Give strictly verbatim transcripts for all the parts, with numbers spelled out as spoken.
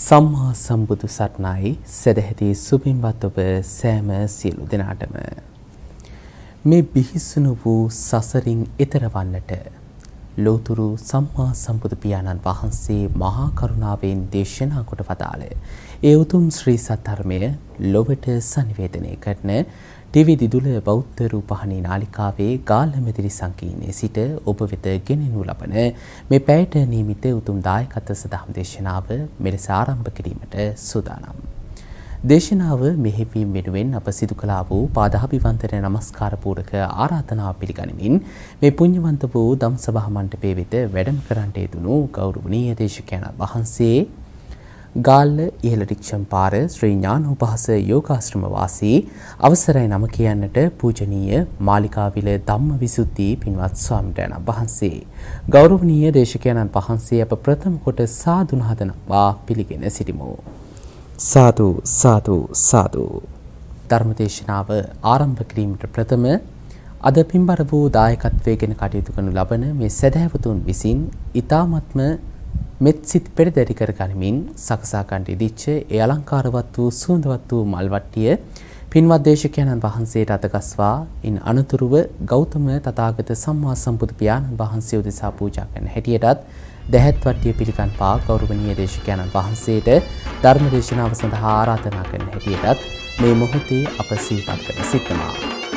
සම්මා සම්බුදු සරණයි සදැහැති සුපින්වත් ඔබ සෑම සියලු දෙනාටම මේ බිහිසුණු වූ සසරින් එතර වන්නට ලෝතුරු සම්මා සම්බුදු පියාණන් වහන්සේ මහා කරුණාවෙන් දේශනා කොට වදාළ ඒ උතුම් ශ්‍රී සද්ධර්මය ලොවට සංවේදනය කරන ටීවී දිදුල බෞද්ධ රූපවාහිනී නාලිකාවේ ගාල්ලමෙදිරි සංකීර්ණයේ සිට ඔබ වෙත ගෙනෙනු ලබන මේ පැයට නියමිත උතුම් දායකත්ව සදහම් දේශනාව මෙලෙස ආරම්භ කිරීමට සූදානම්. දේශනාව මෙහෙවීම වෙනුවෙන් අප සිදු කළා වූ පාදාභිවන්දන නමස්කාර පූරක ආරාධනාව පිළිගනිමින් මේ පුණ්‍යවන්ත වූ ධම්සභා මණ්ඩපයේ වෙත වැඩම කරන්නට යෙදුණු ගෞරවනීය දේශකයන්න් වහන්සේ ගාල්ල ඉහළ රික්ෂම් පාර ශ්‍රී ඥානෝපහස යෝගාශ්‍රම වාසී අවසරයි නම කියන්නට පූජනීය මාලිකාවිල ධම්මවිසුද්ධි පින්වත් ස්වාමීන් වහන්සේ ගෞරවනීය දේශකයන්න් වහන්සේ අප ප්‍රථම කොට සාදු නහදනවා පිළිගෙන සිටිමු. සාදු සාදු සාදු. ධර්මදේශනාව ආරම්භ කිරීමට ප්‍රථම අද පින්බර වූ දායකත්වයෙන් කටයුතු කරනු ලබන මේ සදහැවතුන් විසින් ඊ타මත්ම මෙත් සිත් පෙරදරි කර ගනිමින් සකසා ගන්නට ඉදිච්ච ඒ අලංකාරවත් වූ සුවඳවත් වූ මල්වට්ටිය පින්වත් දේශකයන්න් වහන්සේට අතගස්වා ඉන් අනතුරුව ගෞතම තථාගත සම්මා සම්බුදු පියාණන් වහන්සේ උදෙසා පූජා කරන හැටියටත් දැහැත් වට්ටිය පිළිකන් පා ගෞරවනීය දේශකයන්න් වහන්සේට ධර්ම දේශනාව සඳහා ආරාධනා කරන හැටියටත් මේ මොහොතේ අප සිහිපත් කර සිටිනවා.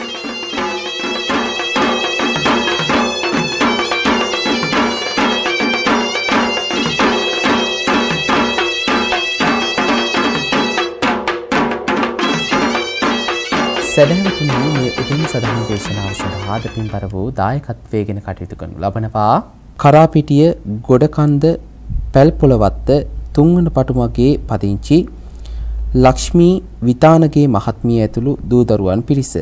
සදහවතුනි මේ උතුම් සදහම් දේශනාව සඳහා දෙපින්බර වූ දායකත්වයෙන් කටයුතු කරනු ලබනවා කරාපිටිය ගොඩකන්ද පැල්පොළවත්ත තුන්වන පටුමගේ පදිංචි ලක්ෂ්මී විතානගේ මහත්මිය ඇතුළු දූ දරුවන් පිරිස.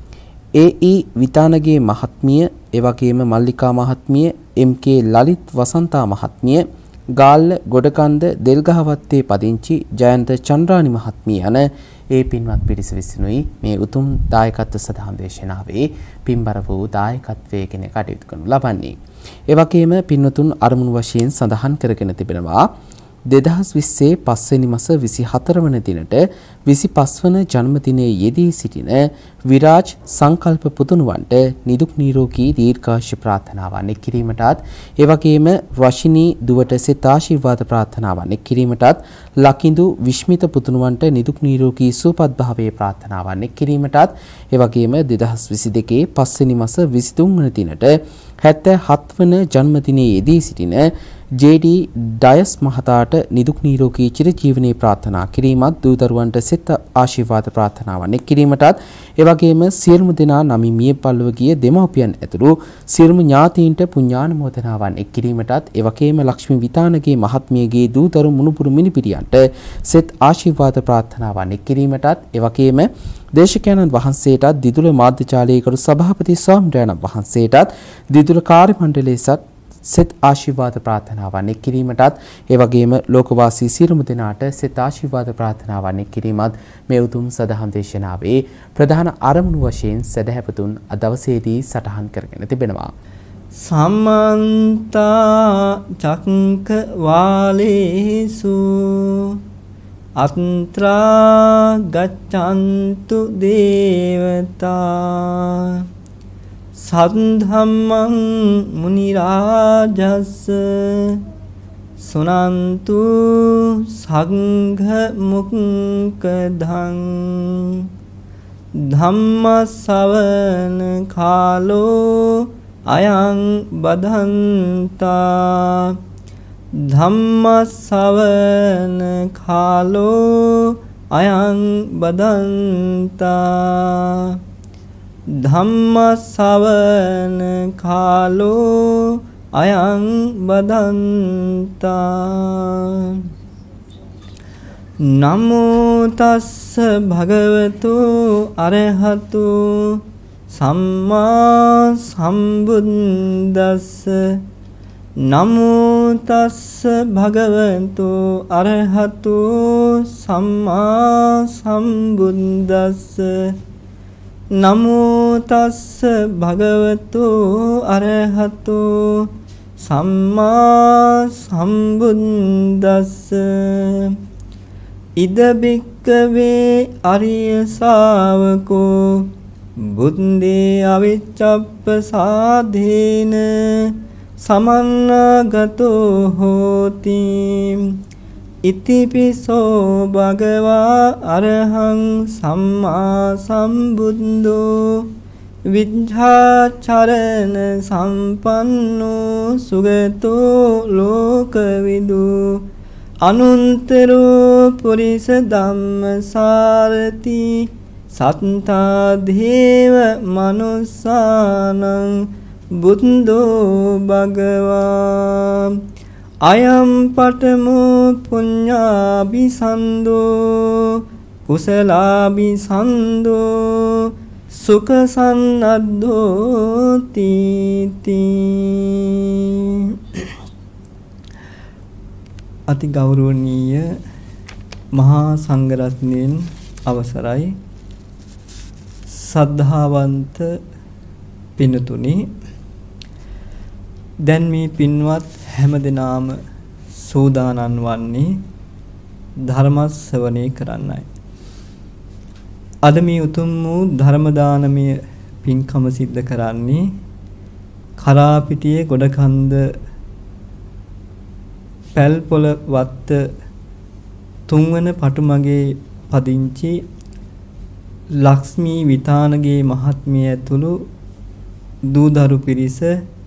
ඒ ඊ විතානගේ මහත්මිය එවැගේම මල්ලිකා මහත්මිය එම් කේ ලලිත් වසන්තා මහත්මිය ගාල්ල ගොඩකන්ද දෙල්ගහවත්තේ පදිංචි ජයන්ත චන්ද්‍රානි මහත්මිය යන ඒ පින්වත් පිරිස විසිනුයි මේ උතුම් දායකත්ව සදහම් දේශනාවේ පින්බර වූ දායකත්වයෙන් කටයුතු කරනු ලබන්නේ. ඒ වගේම පින්වතුන් අරමුණු වශයෙන් සඳහන් කරගෙන තිබෙනවා දෙදහස් විස්සේ පස්වෙනි මාස විසිහතර වන දිනට විසිපස් වන ජන්මදිනයේ යෙදී සිටින විරාජ් සංකල්ප පුතුණුවන්ට නිදුක් නිරෝගී දීර්ඝාෂ ප්‍රාර්ථනාවන් කිරීමටත් ඒ වගේම රශිනී දුවට සෙත් ආශිර්වාද ප්‍රාර්ථනාවන් කිරීමටත් ලකිඳු විශ්මිත පුතුණුවන්ට නිදුක් නිරෝගී සුවපත් භාවයේ ප්‍රාර්ථනාවන් කිරීමටත් ඒ වගේම දෙදහස් විසිදෙකේ පස්වෙනි මාස විසිතුන් වන දිනට හැත්තෑහත් වන ජන්මදිනයේ යෙදී සිටින ජේ ඩී ඩයස් මහතාට නිදුක් නිරෝගී චිරජීවනයේ ප්‍රාර්ථනා කිරීමත් දූ දරුවන්ට සෙත් ආශිර්වාද ප්‍රාර්ථනාවන් කිරීමටත් ඒ වගේම සියලුම දෙනා නමින් මිය පරලොව ගිය දෙමව්පියන් ඇතුළු සියලුම ඥාතීන්ට පුණ්‍යානුමෝදනාවන් කිරීමටත් ඒ වගේම ලක්ෂ්මී විතානගේ මහත්මියගේ දූ දරු මුණුපුරු මිනිපිරියන්ට සෙත් ආශිර්වාද ප්‍රාර්ථනාවන් කිරීමටත් ඒ වගේම දේශකයන්න් වහන්සේටත් දිදුල මාධ්‍යචාලයේ කරු සභාපති ස්වාමීන් වහන්සේටත් දිදුල කාර්ය මණ්ඩලයේසත් සෙත් ආශිර්වාද ප්‍රාර්ථනාවන් කිරීමටත් ඒ වගේම ලෝකවාසී සියලුම දෙනාට සෙත් ආශිර්වාද ප්‍රාර්ථනාවන් කිරීමත් මේ උතුම් සදහම් දේශනාවේ ප්‍රධාන අරමුණු වශයෙන් සදහැවතුන් අද දවසේදී සටහන් කරගෙන තිබෙනවා. සමන්ත චක්කවාලේසු අත්‍රා ගච්ඡන්තු දේවතා සද්ධම්මං මුනි රාජස් සුනන්තු සංඝ මුක්ඛදං ධම්ම ශ්‍රවණ කාලෝ අයං බදන්තා ධම්ම ශ්‍රවණ කාලෝ අයං බදන්තා ධම්ම ශ්‍රවණ කාලෝ අයං බදන්තා නමෝ තස්ස භගවතු අරහතු සම්මා සම්බුද්දස්ස නමෝ තස්ස භගවතු අරහතු සම්මා සම්බුද්දස්ස නමෝ තස්ස භගවතු අරහතු සම්මා සම්බුද්දස්ස ඉද බික්කවේ අරිය ශාවකෝ බුද්දේ අවිච්ඡප්ප සාධේන සමන්නාගතෝ හෝති ඉතිපිසෝ භගවා අරහං සම්මා සම්බුද්ධෝ විද්ධාචරණ සම්පන්නෝ සුගතෝ ලෝකවිදු අනුන්තරෝ පුරිස ධම්මසාරති සත්තා දේව මනුස්සානං බුද්ධෝ භගවා අයම් පඨමෝ පුඤ්ඤාභිසන්දෝ කුසලාභිසන්දෝ සුඛ සන්නද්ධෝ තීති. අති ගෞරවනීය මහා සංඝරත්නයන් අවසරයි සද්ධාවන්ත පින්තුනි, දැන් මේ පින්වත් හැමදෙනාම සූදානම් වන්නේ ධර්ම ශ්‍රවණය කරන්නයි. අද මේ උතුම් වූ ධර්ම දානමය පින්කම සිද්ධ කරන්නේ කරාපිටියේ ගොඩකන්ද පැල්පොළ වත්ත තුන්වන පටුමගේ පදිංචි ලක්ෂ්මී විතානගේ මහත්මිය ඇතුළු දූදරු පිරිස,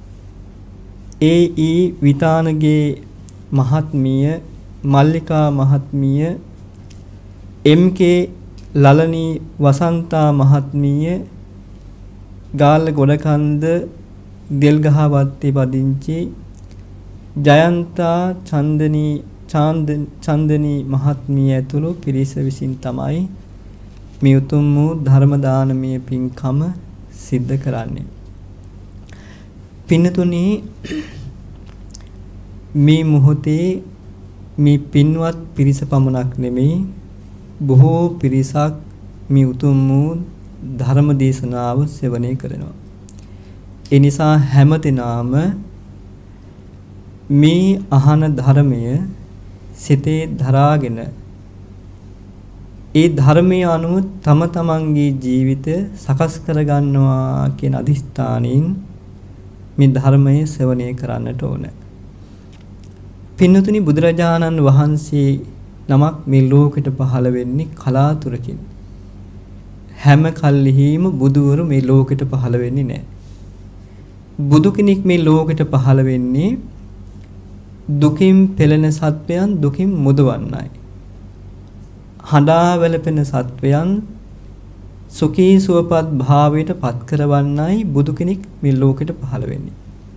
ඒ ඊ විතානගේ මහත්මිය, මල්ලිකා මහත්මිය, එම් කේ ලලනී වසන්තා මහත්මිය, ගාල්ල ගොඩකන්ද දෙල්ගහවත්තේ පදිංචි ජයන්තා චන්දනී චන්දනී මහත්මිය ඇතුළු පිරිස විසින් තමයි මේ උතුම් වූ ධර්ම දානමය පින්කම සිද්ධ කරන්නේ. පින්තුනි, මේ මොහොතේ මේ පින්වත් පිරිස පමණක් නෙමෙයි, බොහෝ පිරිසක් මේ උතුම් වූ ධර්ම දේශනාව ශ්‍රවණය කරනවා. ඒ නිසා හැමදෙනාම මේ අහන ධර්මය සිතේ දරාගෙන ඒ ධර්මයේ අනුව තම තමන්ගේ ජීවිතය සකස් කරගන්නවා කියන අදිස්ථානයෙන් මේ ධර්මයේ ශ්‍රවණය කරන්නට ඕන. පින්තුනි, බුදුරජාණන් වහන්සේ නමක් මේ ලෝකෙට පහළ වෙන්නේ කලාතුරකින්. හැම කල්හිම බුදුවරු මේ ලෝකෙට පහළ වෙන්නේ නැහැ. බුදු කෙනෙක් මේ ලෝකෙට පහළ වෙන්නේ දුකින් පෙළෙන සත්වයන් දුකින් මුදවන්නයි. හඬා වැළපෙන සත්වයන් සුඛී සුවපත් භාවයට පත් කරවන්නයි බුදු කෙනෙක් මේ ලෝකෙට පහළ වෙන්නේ.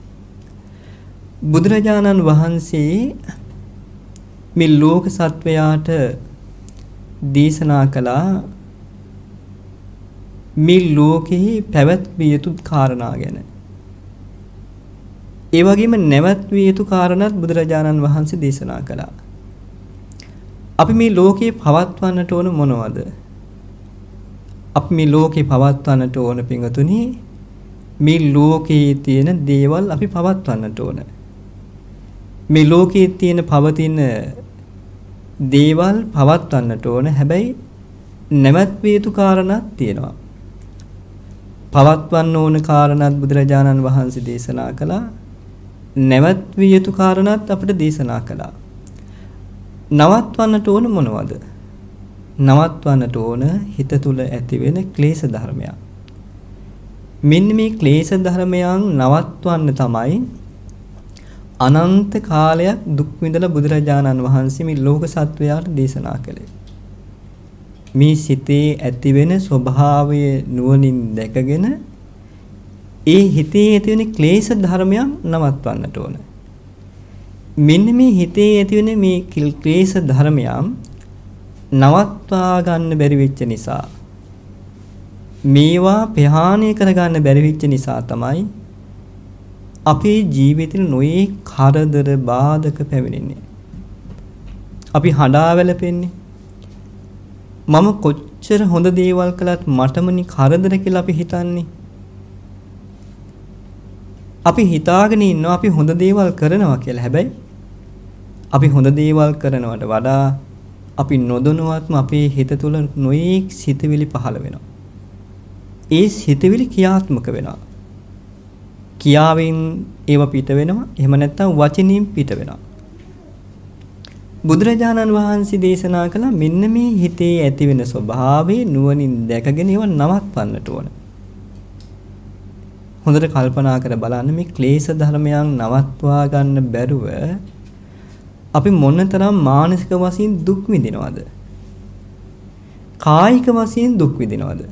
බුදුරජාණන් වහන්සේ මේ ලෝක සත්වයාට දේශනා කළා මේ ලෝකෙහි පැවැත්විය යුතු කාරණා ගැන. ඒ වගේම නැවැත්විය යුතු කාරණාත් බුදුරජාණන් වහන්සේ දේශනා කළා. අපි මේ ලෝකේ පවත්වන්නට ඕන මොනවද? අපි මේ ලෝකේ පවත්වන්නට ඕන පින්වතුනි, මේ ලෝකේ තියෙන දේවල් අපි පවත්වන්නට ඕන. මේ ලෝකයේ තියෙන පවතින දේවල් පවත්වන්නට ඕන. හැබැයි නැවැත්විය යුතු කාරණාත් තියෙනවා. පවත්වන්න ඕන කාරණාත් බුදුරජාණන් වහන්සේ දේශනා කළා. නැවැත්විය යුතු කාරණාත් අපිට දේශනා කළා. නවත්වන්නට ඕන මොනවද? නවත්වන්නට ඕන හිත තුළ ඇතිවෙන ක්ලේශ ධර්මයන්. මෙන්න මේ ක්ලේශ ධර්මයන් නවත්වන්න තමයි අනන්ත කාලයක් දුක් විඳලා බුදුරජාණන් වහන්සේ මේ ලෝක සත්වයාට දේශනා කළේ. මේ සිතේ ඇතිවෙන ස්වභාවය නුවණින් දැකගෙන ඒ හිතේ ඇතිවෙන ක්ලේශ ධර්මයන් නවත්වන්නට ඕන. මෙන්න මේ හිතේ ඇතිවෙන මේ ක්ලේශ ධර්මයන් නවත්වා ගන්න බැරි වෙච්ච නිසා, මේවා ප්‍රහාණය කරගන්න බැරි වෙච්ච නිසා තමයි අපේ ජීවිතේ නොයේ කරදර බාධක පැමිණෙන්නේ. අපි හඬා වැළපෙන්නේ. මම කොච්චර හොඳ දේවල් කළත් මටමනි කරදර කියලා අපි හිතන්නේ. අපි හිතාගෙන ඉන්නවා අපි හොඳ දේවල් කරනවා කියලා. හැබැයි අපි හොඳ දේවල් කරනවට වඩා අපි නොදැනුවත්ම අපේ හිත තුළ නොයෙක් සිතවිලි පහළ වෙනවා. ඒ සිතවිලි ක්‍රියාත්මක වෙනවා. කියාවෙන් ඒව පිට වෙනවා. එහෙම නැත්නම් වචනින් පිට වෙනවා. බුදුරජාණන් වහන්සේ දේශනා කළ මෙන්න මේ හිතේ ඇතිවෙන ස්වභාවය නුවණින් දැකගෙන ඒව නවත්වන්නට ඕන. හොඳට කල්පනා කර බලන්න මේ ක්ලේශ ධර්මයන් නවත්වා ගන්න බැරුව අපි මොනතරම් මානසික වශයෙන් දුක් විඳිනවද? කායික වශයෙන් දුක් විඳිනවද?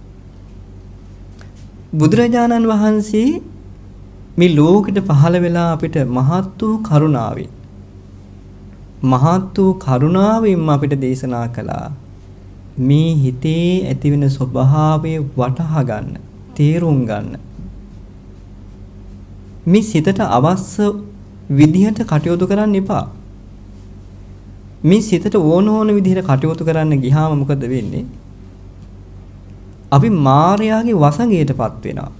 බුදුරජාණන් වහන්සේ මේ ලෝකෙට පහළ වෙලා අපිට මහත් වූ කරුණාවෙන් මහත් වූ කරුණාවෙන් අපිට දේශනා කළා මේ හිතේ ඇතිවෙන ස්වභාවය වටහා ගන්න, තේරුම් ගන්න. මේ සිතට අවශ්‍ය විදිහට කටයුතු කරන්න එපා. මේ සිතට ඕන ඕන විදිහට කටයුතු කරන්න ගියාම මොකද වෙන්නේ? අපි මායාවේ වසඟයටපත් වෙනවා.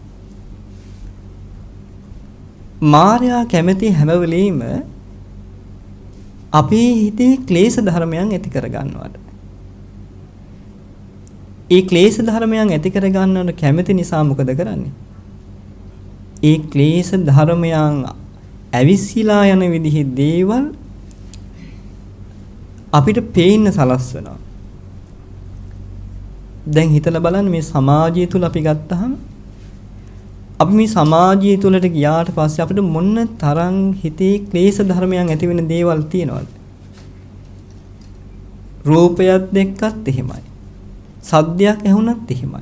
මායා කැමති හැම වෙලෙම අපේ හිතේ ක්ලේශ ධර්මයන් ඇති කර ගන්නවට. ඒ ක්ලේශ ධර්මයන් ඇති කර ගන්නවට කැමති නිසා මොකද කරන්නේ? ඒ ක්ලේශ ධර්මයන් ඇවිස්සීලා යන විදිහේ දේවල් අපිට පේන්න සලස්වනවා. දැන් හිතලා බලන්න මේ සමාජය තුල අපි ගත්තාම අපි මේ සමාජය තුලට ගියාට පස්සේ අපිට මොන තරම් හිතේ ක්ලේශ ධර්මයන් ඇති වෙන දේවල් තියෙනවද? රූපයක් දැක්කත් එහෙමයි. සද්දයක් ඇහුණත් එහෙමයි.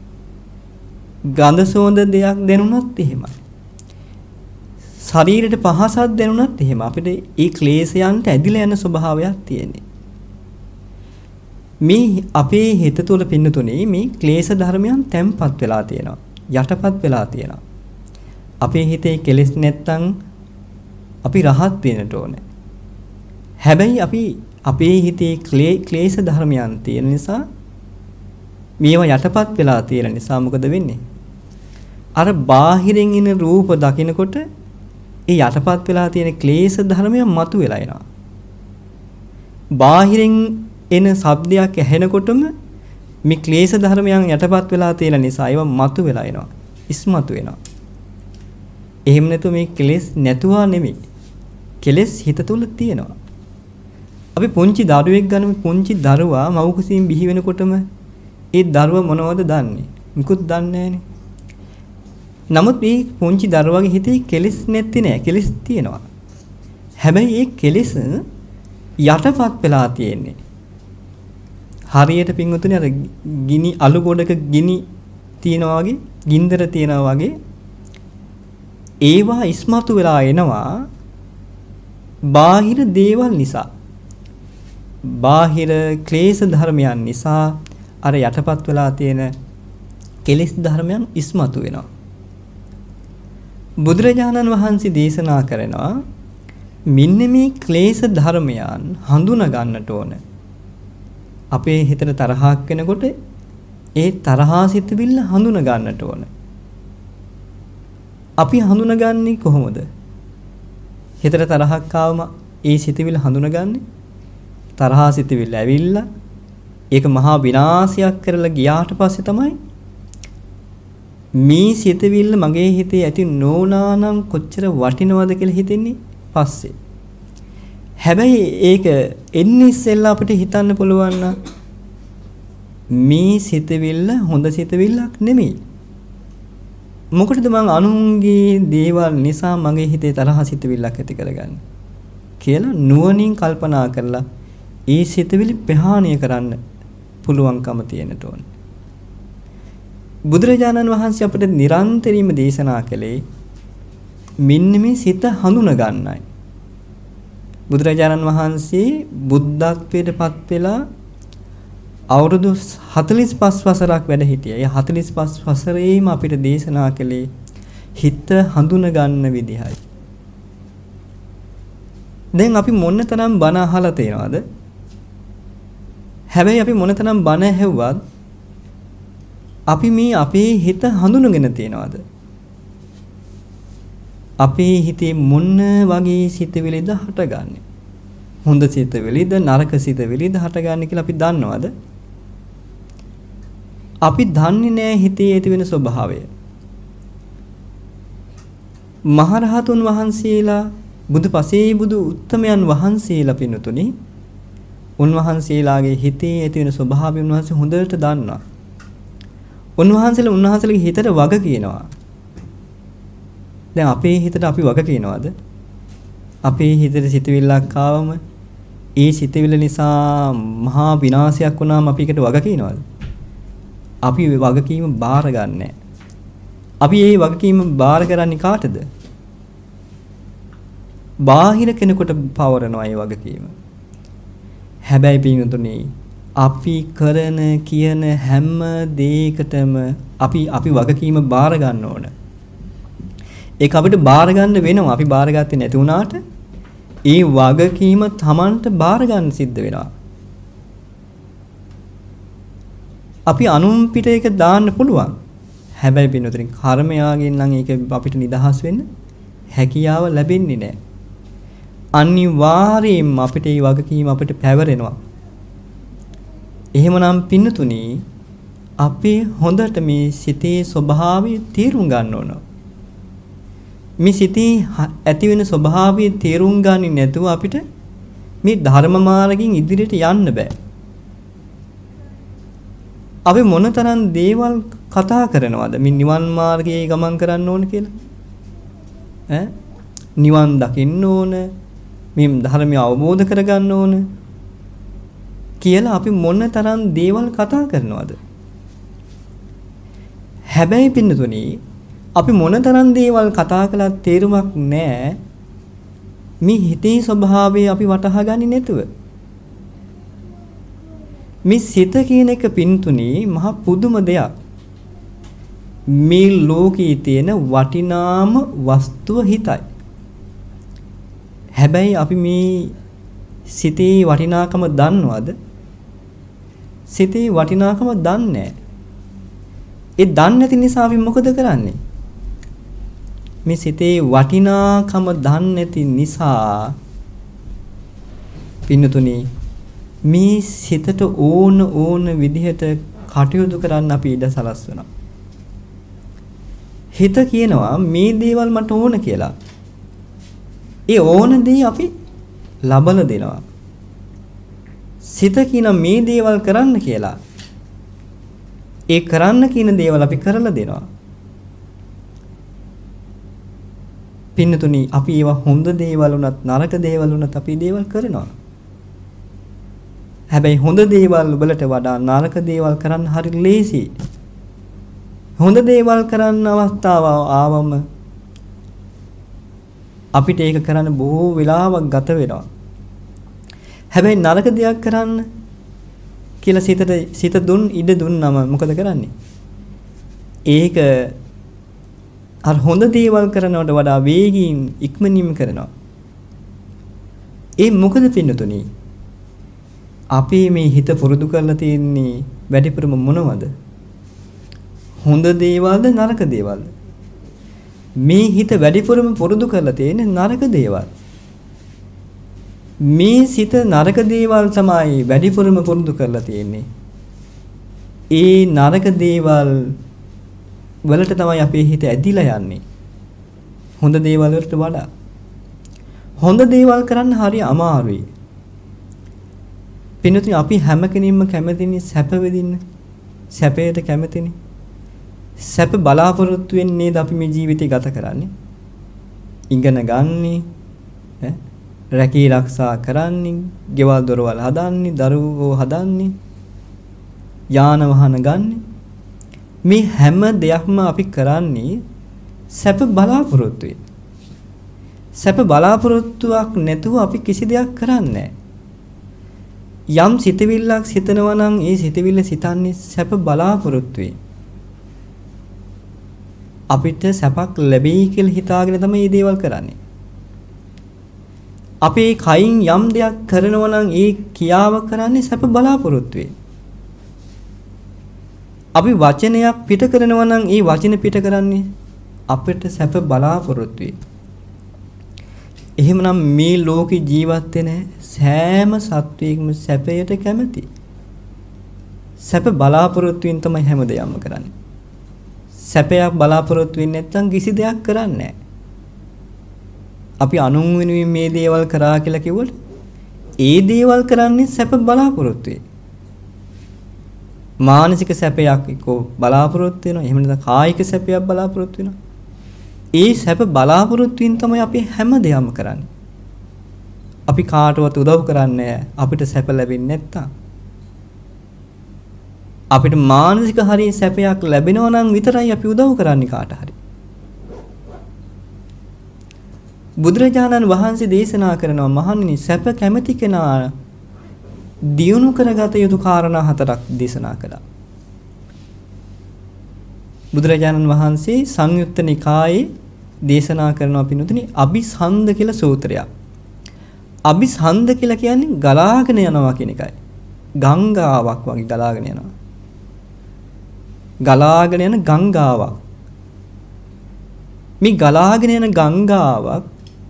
ගඳ සුවඳ දෙයක් දැනුණත් එහෙමයි. ශරීරයට පහසක් දැනුණත් එහෙම අපිට ඒ ක්ලේශයන්ට ඇදිලා යන ස්වභාවයක් තියෙන්නේ. මේ අපේ හිත තුළ පින්නතුනේ මේ ක්ලේශ ධර්මයන් තැම්පත් වෙලා තියෙනවා. යටපත් වෙලා තියෙනවා. අපේ හිතේ කෙලෙස් නැත්තම් අපි රහත් වෙන්නට ඕනේ. හැබැයි අපි අපේ හිතේ ක්ලේශ ධර්මයන් තියෙන නිසා මේවා යටපත් වෙලා තියෙන නිසා මොකද වෙන්නේ? අර බාහිරින් එන රූප දකිනකොට ඒ යටපත් වෙලා තියෙන ක්ලේශ ධර්මයන් මතුවෙලා එනවා. බාහිරින් එන ශබ්දයක් ඇහෙනකොටම මේ ක්ලේශ ධර්මයන් යටපත් වෙලා තියෙන නිසා ඒවා මතුවෙලා එනවා. ඉස්මතු වෙනවා. එහෙම නැතු මේ කෙලෙස් නැතුවා නෙමෙයි. කෙලෙස් හිත තුල තියෙනවා. අපි පුංචි දරුවෙක් ගන්න පුංචි දරුවා මව් කුසින් බිහි වෙනකොටම ඒ දරුවා මොනවද දන්නේ? මුකුත් දන්නේ නැහනේ. නමුත් මේ පුංචි දරුවාගේ හිතේ කෙලෙස් නැත්තේ නෑ. කෙලෙස් තියෙනවා. හැබැයි ඒ කෙලෙස් යටපත් වෙලා තියෙන්නේ. හරියට පින්වතුනි අර ගිනි අලු ගොඩක ගිනි තියනවා වගේ, ගින්දර තියනවා වගේ ඒවා ඉස්මතු වෙලා එනවා බාහිර දේවල් නිසා. බාහිර ක්ලේශ ධර්මයන් නිසා අර යටපත් වෙලා තියෙන කෙලෙස් ධර්මයන් ඉස්මතු වෙනවා. බුදුරජාණන් වහන්සේ දේශනා කරනවා මෙන්න මේ ක්ලේශ ධර්මයන් හඳුනා ගන්නට ඕන. අපේ හිතට තරහක් වෙනකොට ඒ තරහා සිතවිල්ල හඳුනා ගන්නට ඕන. අපි හඳුනාගන්නේ කොහොමද? හිතට තරහක් ආවම ඒ සිතවිල්ල හඳුනාගන්නේ තරහා සිතවිල්ල ඇවිල්ලා ඒක මහා විනාශයක් කරලා ගියාට පස්සේ තමයි මේ සිතවිල්ල මගේ හිතේ ඇති නොඋනානම් කොච්චර වටිනවද කියලා හිතෙන්නේ පස්සේ. හැබැයි ඒක එන්නේ ඉස්සෙල්ලා අපිට හිතන්න පුළුවන් නම් මේ සිතවිල්ල හොඳ සිතවිල්ලක් නෙමෙයි. මොකටද මං අනුන්ගේ දේවල් නිසා මගේ හිතේ තරහ සිතවිල්ලක් ඇති කරගන්නේ කියලා නුවණින් කල්පනා කරලා ඒ සිතවිලි ප්‍රහාණය කරන්න පුළුවන්කම තියෙනට ඕනේ. බුදුරජාණන් වහන්සේ අපට නිරන්තරයෙන්ම දේශනා කළේ මෙන්න මේ සිත හඳුනා ගන්නයි. බුදුරජාණන් වහන්සේ බුද්ධත්වයට පත් වෙලා අවුරුදු හතළිස් පහ වසරක් වැඩ හිටියා. ඒ හතළිස් පහ වසරේම අපිට දේශනා කළේ හිත හඳුනා ගන්න විදිහයි. දැන් අපි මොනතරම් බණ අහලා තියෙනවද? හැබැයි අපි මොනතරම් බණ ඇහුවත් අපි මේ අපේ හිත හඳුනගෙන තියනවාද? අපේ හිතේ මොන වගේ සිතවිලිද හටගන්නේ? හොඳ සිතවිලිද නරක සිතවිලිද හටගන්නේ කියලා අපි දන්නවද? අපි දන්නේ නැහැ හිතේ ඇති වෙන ස්වභාවය. මහරහතුන් වහන්සේලා බුදු පසේ බුදු උත්තමයන් වහන්සේලා පින්තුනි උන්වහන්සේලාගේ හිතේ ඇති වෙන ස්වභාවය උන්වහන්සේ හොඳට දන්නවා. උන්වහන්සේලා උන්වහන්සේලගේ හිතට වග කියනවා. දැන් අපේ හිතට අපි වග කියනවාද? අපේ හිතට සිතවිල්ලක් ආවම ඒ සිතවිල්ල නිසා මහා විනාශයක් වුණාම අපි ඒකට වග කියනවාද? අපි වගකීම බාර ගන්නෑ. අපි මේ වගකීම බාර කරන්නේ කාටද? බාහිර කෙනෙකුට පවරනවා මේ වගකීම. හැබැයි පින්තුනි අපි කරන කියන හැම දෙයකටම අපි අපි වගකීම බාර ගන්න ඕන. ඒක අපිට බාර ගන්න වෙනවා. අපි බාර ගත්තේ නැති වුණාට ඒ වගකීම Tamanට බාර ගන්න සිද්ධ වෙනවා. අපි අනුන් පිට එක දාන්න පුළුවන්. හැබැයි පින්වතුනි කර්මයාගෙන් නම් ඒක අපිට නිදහස් වෙන්න හැකියාව ලැබෙන්නේ නැහැ. අනිවාර්යයෙන්ම අපිට මේ වගකීම අපිට පැවරෙනවා. එහෙමනම් පින්වතුනි අපි හොඳට මේ සිතේ ස්වභාවය තේරුම් ගන්න ඕන. මේ සිතේ ඇති වෙන ස්වභාවය තේරුම් ගන්නේ නැතුව අපිට මේ ධර්ම මාර්ගයෙන් ඉදිරියට යන්න බෑ. අපි මොනතරම් දේවල් කතා කරනවද මේ නිවන් මාර්ගයේ ගමන් කරන්න ඕන කියලා? ඈ නිවන් දකින්න ඕන, මේ ධර්මය අවබෝධ කරගන්න ඕන කියලා අපි මොනතරම් දේවල් කතා කරනවද? හැබැයි පින්නතුනි අපි මොනතරම් දේවල් කතා කළත් තේරුමක් නැහැ මේ හිතේ ස්වභාවය අපි වටහා ගන්නේ නැතුව. මේ සිත කියන එක පින්තුනි මහ පුදුම දෙයක්. මේ ලෝකයේ තියෙන වටිනාම වස්තුව හිතයි. හැබැයි අපි මේ සිතේ වටිනාකම දන්නවද? සිතේ වටිනාකම දන්නේ නැහැ. ඒ දන්නේ නැති නිසා අපි මොකද කරන්නේ? මේ සිතේ වටිනාකම දන්නේ නැති නිසා පින්නතුනි මේ සිතට ඕන ඕන විදිහට කටයුතු කරන්න අපි ඉඩ සලස්වනවා. හිත කියනවා මේ දේවල් මට ඕන කියලා. ඒ ඕන දේ අපි ලබලා දෙනවා. සිත කියන මේ දේවල් කරන්න කියලා. ඒ කරන්න කියන දේවල් අපි කරලා දෙනවා. පින්නතුනි අපි ඒවා හොඳ දේවල් උනත් නරක දේවල් උනත් අපි දේවල් කරනවා. හැබැයි හොඳ දේවල් වලට වඩා නරක දේවල් කරන්න හරි ලේසි. හොඳ දේවල් කරන්න අවස්ථාව ආවම අපිට ඒක කරන්න බොහෝ වෙලාවක් ගත වෙනවා. හැබැයි නරක දෙයක් කරන්න කියලා සිතට සිත දුන් ඉඩ දුන්නම මොකද කරන්නේ? ඒක අර හොඳ දේවල් කරනවට වඩා වේගින් ඉක්මනින්ම කරනවා. ඒ මොකද පින්නතුනි? අපි මේ හිත පුරුදු කරලා තියෙන්නේ වැඩිපුරම මොනවද? හොඳ දේවල්ද නරක දේවල්ද? මේ හිත වැඩිපුරම පුරුදු කරලා තියෙන්නේ නරක දේවල්. මේ සිත නරක දේවල් තමයි වැඩිපුරම පුරුදු කරලා තියෙන්නේ. ඒ නරක දේවල් වලට තමයි අපේ හිත ඇදිලා යන්නේ. හොඳ දේවල් වලට වඩා. හොඳ දේවල් කරන්න හරි අමාරුයි. පින්වතුනි අපි හැම කෙනෙක්ම කැමතිනේ සැප විඳින්න. සැපයට කැමතිනේ. සැප බලාපොරොත්තු වෙන්නේ නේද අපි මේ ජීවිතය ගත කරන්නේ? ඉගෙන ගන්නේ, ඈ රැකී ආරක්ෂා කරන්නේ, ගෙවල් දොරවල් හදන්නේ, දරුවෝ හදන්නේ, යාන වාහන ගන්නේ. මේ හැම දෙයක්ම අපි කරන්නේ සැප බලාපොරොත්තු වෙන්න. සැප බලාපොරොත්තුවක් නැතුව අපි කිසි දෙයක් කරන්නේ නැහැ. යම් සිතවිල්ලක් සිතනවා නම් ඒ සිතවිල්ල සිතන්නේ සැප බලාපොරොත්තු වෙයි. අපිට සැපක් ලැබෙයි කියලා හිතාගෙන තමයි මේ දේවල් කරන්නේ. අපේ කයින් යම් දෙයක් කරනවා නම් ඒ කියාව කරන්නේ සැප බලාපොරොත්තු වෙයි. අපි වචනයක් පිට කරනවා නම් ඒ වචන පිට කරන්නේ අපිට සැප බලාපොරොත්තු වෙයි. එහෙමනම් මේ ලෝකේ ජීවත් වෙන සෑම සත්වයකම සැපයට කැමති. සැප බලාපොරොත්තු වෙන තමයි හැමදේම කරන්නේ. සැපයක් බලාපොරොත්තු වෙන්නේ නැත්නම් කිසි දෙයක් කරන්නේ නැහැ. අපි අනුන් වෙනුවෙන් මේ දේවල් කරා කියලා කිව්වොත් ඒ දේවල් කරන්නේ සැප බලාපොරොත්තු වෙයි. මානසික සැපයක් එක්කෝ බලාපොරොත්තු වෙනවා. එහෙම නැත්නම් කායික සැපයක් බලාපොරොත්තු වෙනවා. ඒ සැප බලාපොරොත්තු වෙන තමයි අපි හැම දෙයක්ම කරන්නේ. අපි කාටවත් උදව් කරන්නේ අපිට සැප ලැබෙන්නේ නැත්තම්. අපිට මානසික හරිය සැපයක් ලැබෙනවා නම් විතරයි අපි උදව් කරන්නේ කාට හරි. බුදුරජාණන් වහන්සේ දේශනා කරනවා මහණෙනි සැප කැමති කෙනා දියුණු කරගත යුතු කාරණා හතරක් දේශනා කළා. බුදුරජාණන් වහන්සේ සංයුත්ත නිකායේ දේශනා කරනවා පින්වතුනි අபிසන්ද කියලා සූත්‍රයක්. අபிසන්ද කියලා කියන්නේ ගලාගෙන යනවා කියන එකයි. ගංගාවක් වගේ ගලාගෙන යනවා. ගලාගෙන යන ගංගාවක්. මේ ගලාගෙන යන ගංගාවක්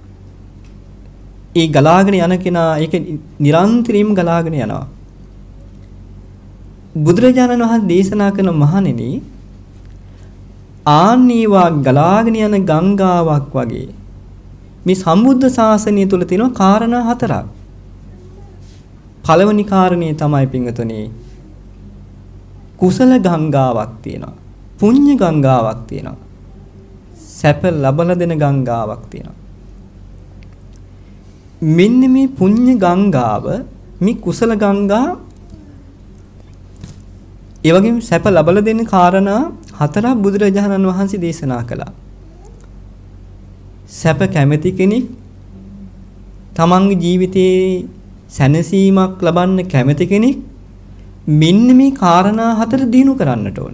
ඒ ගලාගෙන යන කෙනා ඒක නිරන්තරයෙන්ම ගලාගෙන යනවා. බුදුරජාණන් වහන්සේ දේශනා කරන මහණෙනි ආනීවා ගලාගෙන යන ගංගාවක් වගේ මේ සම්බුද්ධ ශාසනය තුල තියෙන කාරණා හතරක්. පළවෙනි කාරණේ තමයි පින්වතුනි කුසල ගංගාවක් තියෙනවා. පුණ්‍ය ගංගාවක් තියෙනවා. සැප ලබලා දෙන ගංගාවක් තියෙනවා. මෙන්න මේ පුණ්‍ය ගංගාව මේ කුසල ගංගා ඒ වගේම සැප ලබලා දෙන කාරණා හතරක් බුදුරජාණන් වහන්සේ දේශනා කළා. සැප කැමති කෙනෙක් තමන්ගේ ජීවිතයේ සැනසීමක් ලබන්න කැමති කෙනෙක් මෙන්න මේ කාරණා හතර දිනු කරන්නට ඕන.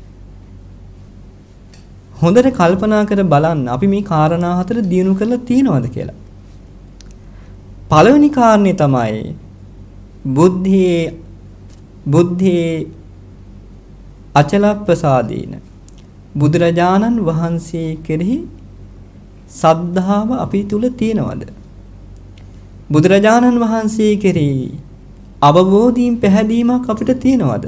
හොඳට කල්පනා කර බලන්න අපි මේ කාරණා හතර දිනු කරලා තියනවද කියලා. පළවෙනි කාරණේ තමයි බුද්ධේ බුද්ධේ අචල ප්‍රසාදීන බුදුරජාණන් වහන්සේ කෙරෙහි සද්ධාව අපි තුල තියෙනවද? බුදුරජාණන් වහන්සේ කෙරෙහි අවබෝධයෙන් පැහැදීමක් අපිට තියෙනවද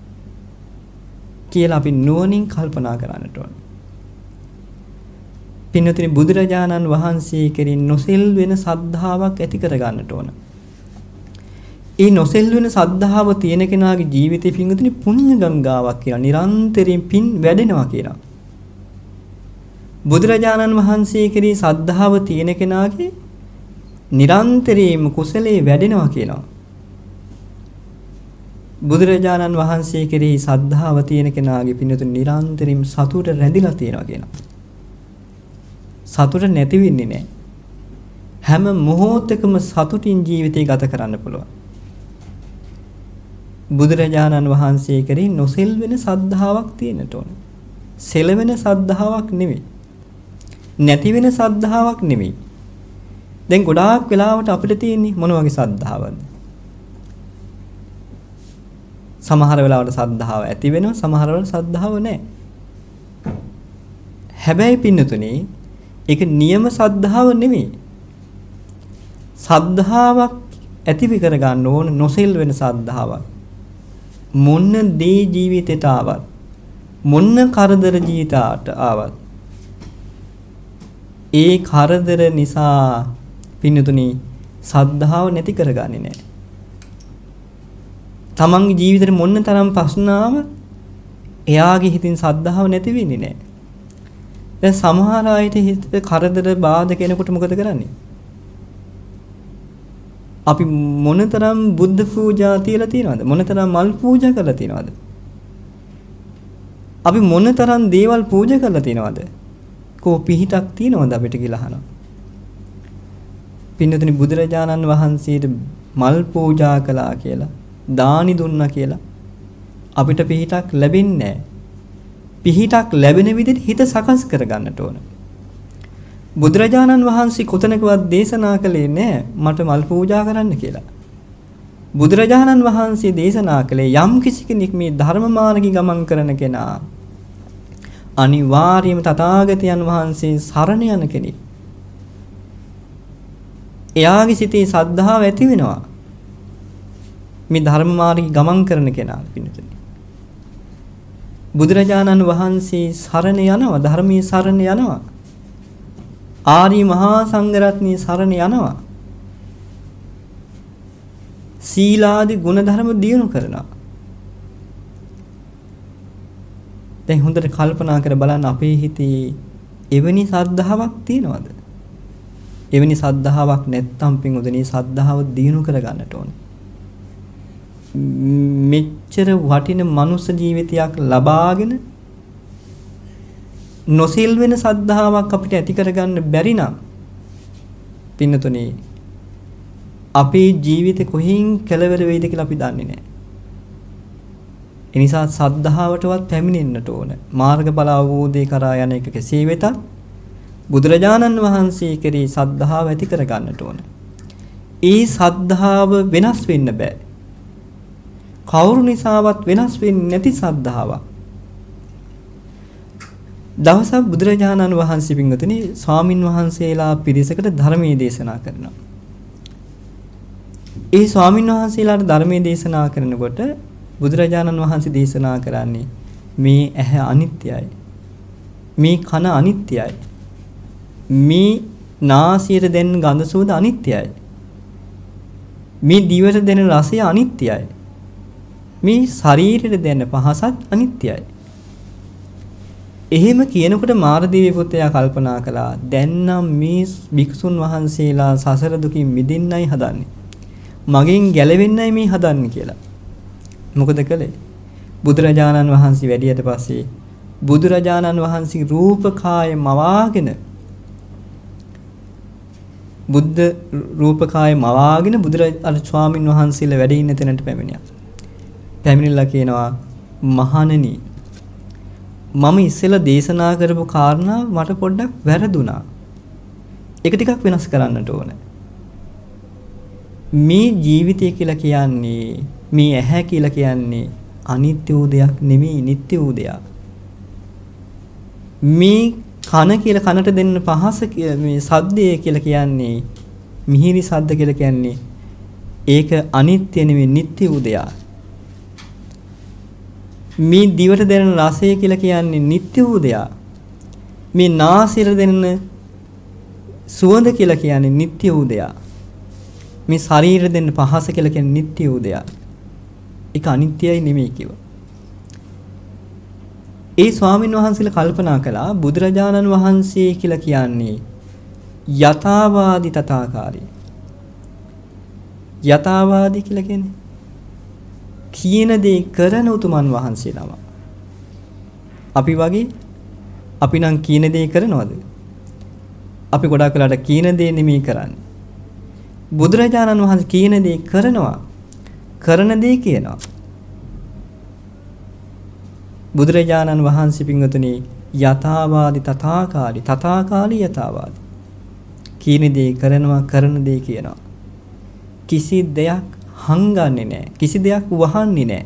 කියලා අපි නුවණින් කල්පනා කරන්නට ඕන. පින්වතුනි බුදුරජාණන් වහන්සේ කෙරෙහි නොසෙල් වෙන සද්ධාාවක් ඇති කර ගන්නට ඕන. ඒ නොසෙල් වෙන සද්ධාව තියෙන කෙනාගේ ජීවිතේ පින්වතුනි පුණ්‍ය ගංගාවක් කියලා නිරන්තරයෙන් පින් වැඩෙනවා කියලා. බුදුරජාණන් වහන්සේ කෙරෙහි සද්ධාව තියෙන කෙනාගේ නිරන්තරයෙන්ම කුසලයේ වැඩෙනවා කියනවා. බුදුරජාණන් වහන්සේ කෙරෙහි සද්ධාව තියෙන කෙනාගේ පින්වතුනි නිරන්තරයෙන්ම සතුට රැඳිලා තියෙනවා කියනවා. සතුට නැති වෙන්නේ නැහැ. හැම මොහොතකම සතුටින් ජීවිතය ගත කරන්න පුළුවන්. බුදුරජාණන් වහන්සේ කෙරෙහි නොසෙල් වෙන සද්ධාාවක් තියෙන්නට ඕන. සෙලවෙන සද්ධාාවක් නෙමෙයි. නැති වෙන සද්ධාාවක් නෙමෙයි. දැන් ගොඩාක් වෙලාවට අපිට තියෙන්නේ මොන වගේ සද්ධාවක්ද? සමහර වෙලාවට සද්ධාව ඇති වෙනවා, සමහර වෙලාවට සද්ධාව නැහැ. හැබැයි පින්නතුනේ ඒක නියම සද්ධාව නෙමෙයි. සද්ධාාවක් ඇති කර ගන්න ඕන නොසෙල් වෙන සද්ධාාවක්. මොන්න දේ ජීවිතයට ආවත් මොන්න කරදර ජීවිතයට ආවත් ඒ කරදර නිසා පින්නතුනි සද්ධාව නැති කරගන්නේ නැහැ. තමන්ගේ ජීවිතේ මොන්න තරම් ප්‍රශ්න ආවත් එයාගේ හිතින් සද්ධාව නැති වෙන්නේ නැහැ. දැන් සමහර අයට හිත කරදර බාධා කෙනෙකුට මොකද කරන්නේ? අපි මොනතරම් බුද්ධ පූජා තියලා තියෙනවද? මොනතරම් මල් පූජා කරලා තියෙනවද? අපි මොනතරම් දේවල් පූජා කරලා තියෙනවද? කෝ පිහිටක් තියෙනවද අපිට කියලා අහනවා. පින්නතුනි බුදුරජාණන් වහන්සේට මල් පූජා කළා කියලා, දානි දුන්නා කියලා අපිට පිහිටක් ලැබෙන්නේ නැහැ. පිහිටක් ලැබෙන විදිහට හිත සකස් කර ගන්නට ඕන. බුදුරජාණන් වහන්සේ කොතනකවත් දේශනා කළේ නැහැ මට මල් පූජා කරන්න කියලා. බුදුරජාණන් වහන්සේ දේශනා කළේ යම් කිසි කෙනෙක් මේ ධර්ම මාර්ගී ගමන් කරන කෙනා අනිවාර්යයෙන්ම තථාගතයන් වහන්සේ සරණ යන කෙනෙක්. එයාගේ සිතේ සද්ධාව ඇති වෙනවා. මේ ධර්ම මාර්ගය ගමන් කරන කෙනා පින්නතුනි. බුදුරජාණන් වහන්සේ සරණ යනවා, ධර්මයේ සරණ යනවා. ආරි මහා සංඝරත්නයේ සරණ යනවා. සීලාදී ගුණධර්ම දියුණු කරනවා. දැන් හොඳට කල්පනා කර බලන්න අපේ හිතේ එවැනි සද්ධාාවක් තියෙනවද? එවැනි සද්ධාාවක් නැත්නම් පින්වතුනි සද්ධාව දියුණු කර ගන්නට ඕනේ. මෙච්චර වටින මනුස්ස ජීවිතයක් ලබාගෙන නොසිල් වෙන සද්ධාාවක් අපිට ඇති කරගන්න බැරි නම් පින්නතුනි අපේ ජීවිතේ කොහෙන් කෙලවර වෙයිද කියලා අපි දන්නේ නැහැ. ඒ නිසා සද්ධාවටවත් පැමිණෙන්නට ඕන. මාර්ගඵල අවබෝධය කරා යන එක කෙසේ වෙතත් බුදුරජාණන් වහන්සේ කෙරෙහි සද්ධාව ඇති කර ගන්නට ඕන. ඒ සද්ධාව වෙනස් වෙන්න බෑ. කවුරු නිසාවත් වෙනස් වෙන්නේ නැති සද්ධාවක්. දවසක් බුදුරජාණන් වහන්සේ පින්වතුනි ස්වාමින් වහන්සේලා පිරිසකට ධර්මයේ දේශනා කරනවා. ඒ ස්වාමින් වහන්සේලාට ධර්මයේ දේශනා කරනකොට බුදුරජාණන් වහන්සේ දේශනා කරන්නේ මේ ඇහැ අනිත්‍යයි. මේ කන අනිත්‍යයි. මේ නාසයට දෙන ගඳ සුවඳ අනිත්‍යයි. මේ දිවට දෙන රසය අනිත්‍යයි. මේ ශරීරයට දෙන පහසත් අනිත්‍යයි. එහෙම කියනකොට මාරදේව පුත්‍රයා කල්පනා කළා දැන් නම් මේ භික්ෂුන් වහන්සේලා සසර දුකින් මිදෙන්නයි හදන්නේ. මගෙන් ගැලවෙන්නයි මේ හදන්නේ කියලා. මොකද කළේ? බුදුරජාණන් වහන්සේ වැඩියට පස්සේ බුදුරජාණන් වහන්සේගේ රූපකාය මවාගෙන බුද්ධ රූපකාය මවාගෙන බුදුරජාණන් ස්වාමින් වහන්සේලා වැඩ ඉන්න තැනට පැමිණියා. පැමිණිලා කියනවා මහණෙනි මම ඉස්සෙල්ලා දේශනා කරපු කාරණා මට පොඩ්ඩක් වැරදුනා. ඒක ටිකක් වෙනස් කරන්නට ඕන. මේ ජීවිතය කියලා කියන්නේ මේ ඇහැ කියලා කියන්නේ අනිත්‍ය වූ දෙයක් නෙමෙයි නිට්ටය වූ දෙයක්. මේ කන කියලා කනට දෙන්න පහස මේ සද්දය කියලා කියන්නේ මිහිරි සද්ද කියලා කියන්නේ ඒක අනිත්‍ය නෙමෙයි නිට්ටය වූ දෙයක්. මේ දිවට දෙන රසය කියලා කියන්නේ නිට්ටය වූ දෙයක්. මේ නාසයට දෙන සුවඳ කියලා කියන්නේ නිට්ටය වූ දෙයක්. මේ ශරීරෙ දෙන පහස කියලා කියන්නේ නිට්ටය වූ දෙයක්. ඒක අනිත්‍යයි නෙමෙයි කිව්වා. ඒ ස්වාමීන් වහන්සේලා කල්පනා කළා බුදුරජාණන් වහන්සේ කියලා කියන්නේ යථාවාදී තථාකාරී. යථාවාදී කියලා කියන්නේ කියන දේ කරන උතුමන් වහන්සේ නම. අපි වගේ අපි නම් කියන දේ කරනවද? අපි ගොඩාක් වෙලාට කියන දේ නෙමෙයි කරන්නේ. බුදුරජාණන් වහන්සේ කියන දේ කරනවා. කරන දේ කියනවා. බුදුරජාණන් වහන්සේ පින්වතුනි යථාවාදී තථාකාරී තථාකාරී යථාවාදී. කියන දේ කරනවා කරන දේ කියනවා. කිසි දෙයක් හංගන්නේ නැහැ. කිසි දෙයක් වහන්නේ නැහැ.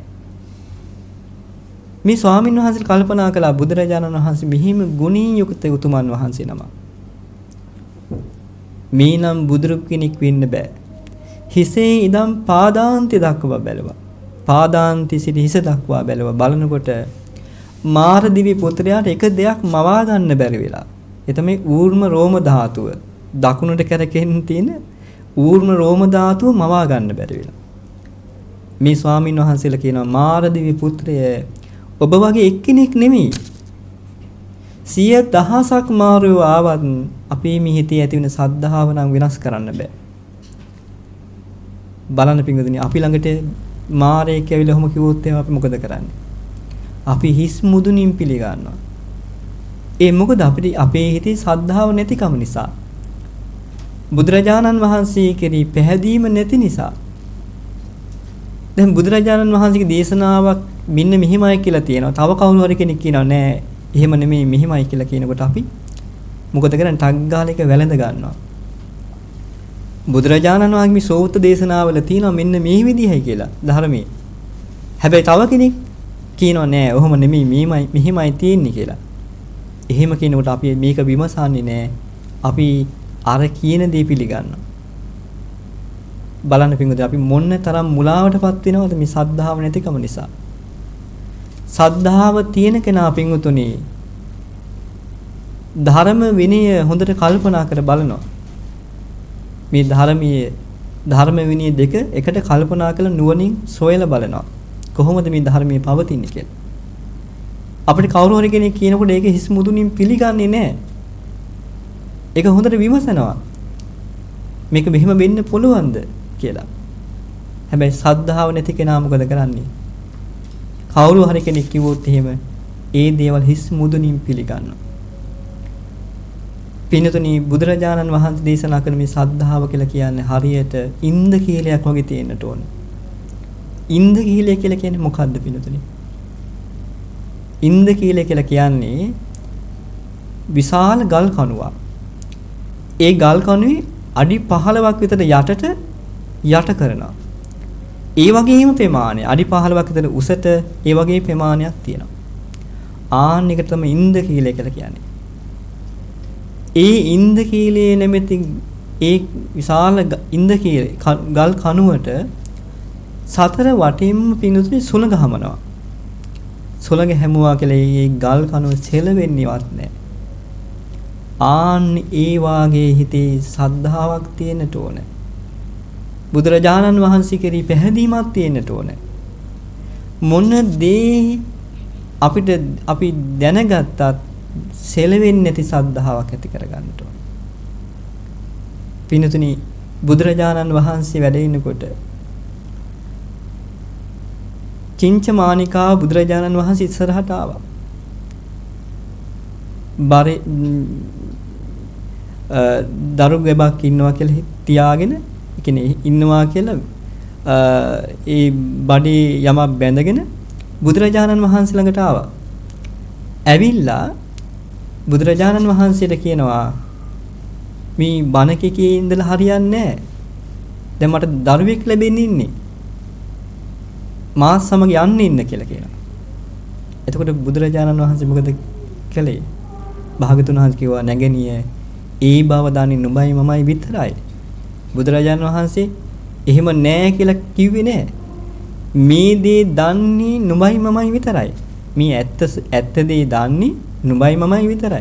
මේ ස්වාමීන් වහන්සේ කල්පනා කළා බුදුරජාණන් වහන්සේ මෙහිම ගුණී යුක්ත උතුමන් වහන්සේ නම. මේ නම් බුදුරු කෙනෙක් වෙන්න බෑ. හිසේ ඉඳන් පාදාන්තය දක්වා බැලුවා. පාදාන්තය සිට හිස දක්වා බැලුවා. බලනකොට මාරදිවි පුත්‍රයාට එක දෙයක් මවා ගන්න බැරි වෙලා. ඒ තමයි ඌර්ම රෝම ධාතුව. දකුණට කරකෙන් තියෙන ඌර්ම රෝම ධාතුව මවා ගන්න බැරි වෙලා. මේ ස්වාමීන් වහන්සේලා කියනවා මාරදිවි පුත්‍රය ඔබ වගේ එක්කෙනෙක් නෙමෙයි. සිය දහසක් මාරයෝ ආවත් අපේ මේ හිතේ ඇති වෙන සද්ධාව නම් වෙනස් කරන්න බෑ. බලන්න පින්වතුනි අපි ළඟට මාරයෙක් ඇවිල්ලා ඔහොම කිව්වොත් එහෙනම් අපි මොකද කරන්නේ? අපි හිස් මුදුනින් පිළිගන්නවා. ඒ මොකද අපිට අපේ හිතේ සද්ධාව නැතිකම නිසා. බුදුරජාණන් වහන්සේ කෙරෙහි පැහැදීම නැති නිසා. දැන් බුදුරජාණන් වහන්සේගේ දේශනාවක් මෙන්න මෙහිමයි කියලා තියෙනවා. තව කවුරු හරි කෙනෙක් කියනවා නෑ එහෙම නෙමෙයි මෙහිමයි කියලා කියනකොට අපි මොකද කරන්නේ? ටග් ගාලා එක වැළඳ ගන්නවා. බුදුරජාණන් වහන්සේගේ සෝත දේශනාවල තියෙනවා මෙන්න මේ විදිහයි කියලා ධර්මයේ. හැබැයි තව කෙනෙක් කියනවා නෑ ඔහොම නෙමෙයි මෙහිමයි මෙහිමයි තියෙන්නේ කියලා. එහෙම කියනකොට අපි මේක විමසන්නේ නෑ. අපි අර කියන දේ පිළිගන්නවා. බලන්න පින්වතුනි අපි මොන්න තරම් මුලාවටපත් වෙනවද මේ සද්ධාව නැතිකම නිසා. සද්ධාව තියෙන කෙනා පින්වතුනි ධර්ම විනය හොඳට කල්පනා කර බලනවා. මේ ධර්මයේ ධර්ම විනය දෙක එකට කල්පනා කරලා නුවණින් සොයලා බලනවා. කොහොමද මේ ධර්මයේ පවතින්නේ කියලා. අපිට කවුරු හරි කෙනෙක් කියනකොට ඒක හිස් මුදුනින් පිළිගන්නේ නැහැ. ඒක හොඳට විමසනවා. මේක මෙහෙම වෙන්න පුළුවන්ද කියලා. හැබැයි සද්ධාව නැති කෙනා මොකද කරන්නේ? කවුරු හරි කෙනෙක් කිව්වොත් එහෙම ඒ දේවල් හිස් මුදුනින් පිළිගන්නවා. පින්තුනි බුදුරජාණන් වහන්සේ දේශනා කරන මේ සද්ධාව කියලා කියන්නේ හරියට ඉන්ද කීලයක් වගේ තියෙන්නට ඕන. ඉන්ද කීලය කියලා කියන්නේ මොකද්ද පින්තුනි? ඉන්ද කීලය කියලා කියන්නේ විශාල ගල් කණුවක්. ඒ ගල් කණුවේ අඩි පහළොවක් විතර යටට යට කරනවා. ඒ වගේම ප්‍රමාණය අඩි පහළොවක් විතර උසට ඒ වගේ ප්‍රමාණයක් තියෙනවා. ආන්න එක තමයි ඉන්ද කීලය කියලා කියන්නේ. ඒ ඉන්ද කීලයේ නැමැති ඒ විශාල ඉන්ද කීලේ ගල් කණුවට සතර වටින්ම පිනුතුනේ සුළඟ හමනවා. සුළඟ හැමුවා කියලා ඒ ගල් කණුව සෙලවෙන්නේවත් නැහැ. ආන් ඒ වාගේ හිතේ සද්ධාාවක් තියෙන්නට ඕන. බුදුරජාණන් වහන්සේ කෙරෙහි පැහැදීමක් තියෙන්නට ඕන. මොන දේ අපිට අපි දැනගත්තත් සෙලවෙන්නේ නැති සද්ධාාවක් ඇති කරගන්නට ඕන. පින්තුනි බුදුරජාණන් වහන්සේ වැඩ ඉන්නකොට චින්චමානිකා බුදුරජාණන් වහන්සේ ඉස්සරහට ආවා. බරේ දරු ගැබක් ඉන්නවා කියලා තියාගෙන ඒ කියන්නේ ඉන්නවා කියලා ඒ බඩේ යමක් බැඳගෙන බුදුරජාණන් වහන්සේ ළඟට ආවා. ඇවිල්ලා බුදුරජාණන් වහන්සේට කියනවා මේ බණකේ ඉඳලා හරියන්නේ නැහැ. දැන් මට දරුවෙක් ලැබෙන්න ඉන්නේ. මාත් සමග යන්න ඉන්න කියලා කියනවා. එතකොට බුදුරජාණන් වහන්සේ මොකද කළේ? භාගතුන් වහන්සේ කිව්වා නැගණිය ඒ බව දන්නේ නුඹයි මමයි විතරයි. බුදුරජාණන් වහන්සේ එහෙම නෑ කියලා කිව්වේ නෑ. මේ දේ දන්නේ නුඹයි මමයි විතරයි. මේ ඇත්ත ඇත්ත දේ දන්නේ නුඹයි මමයි විතරයි.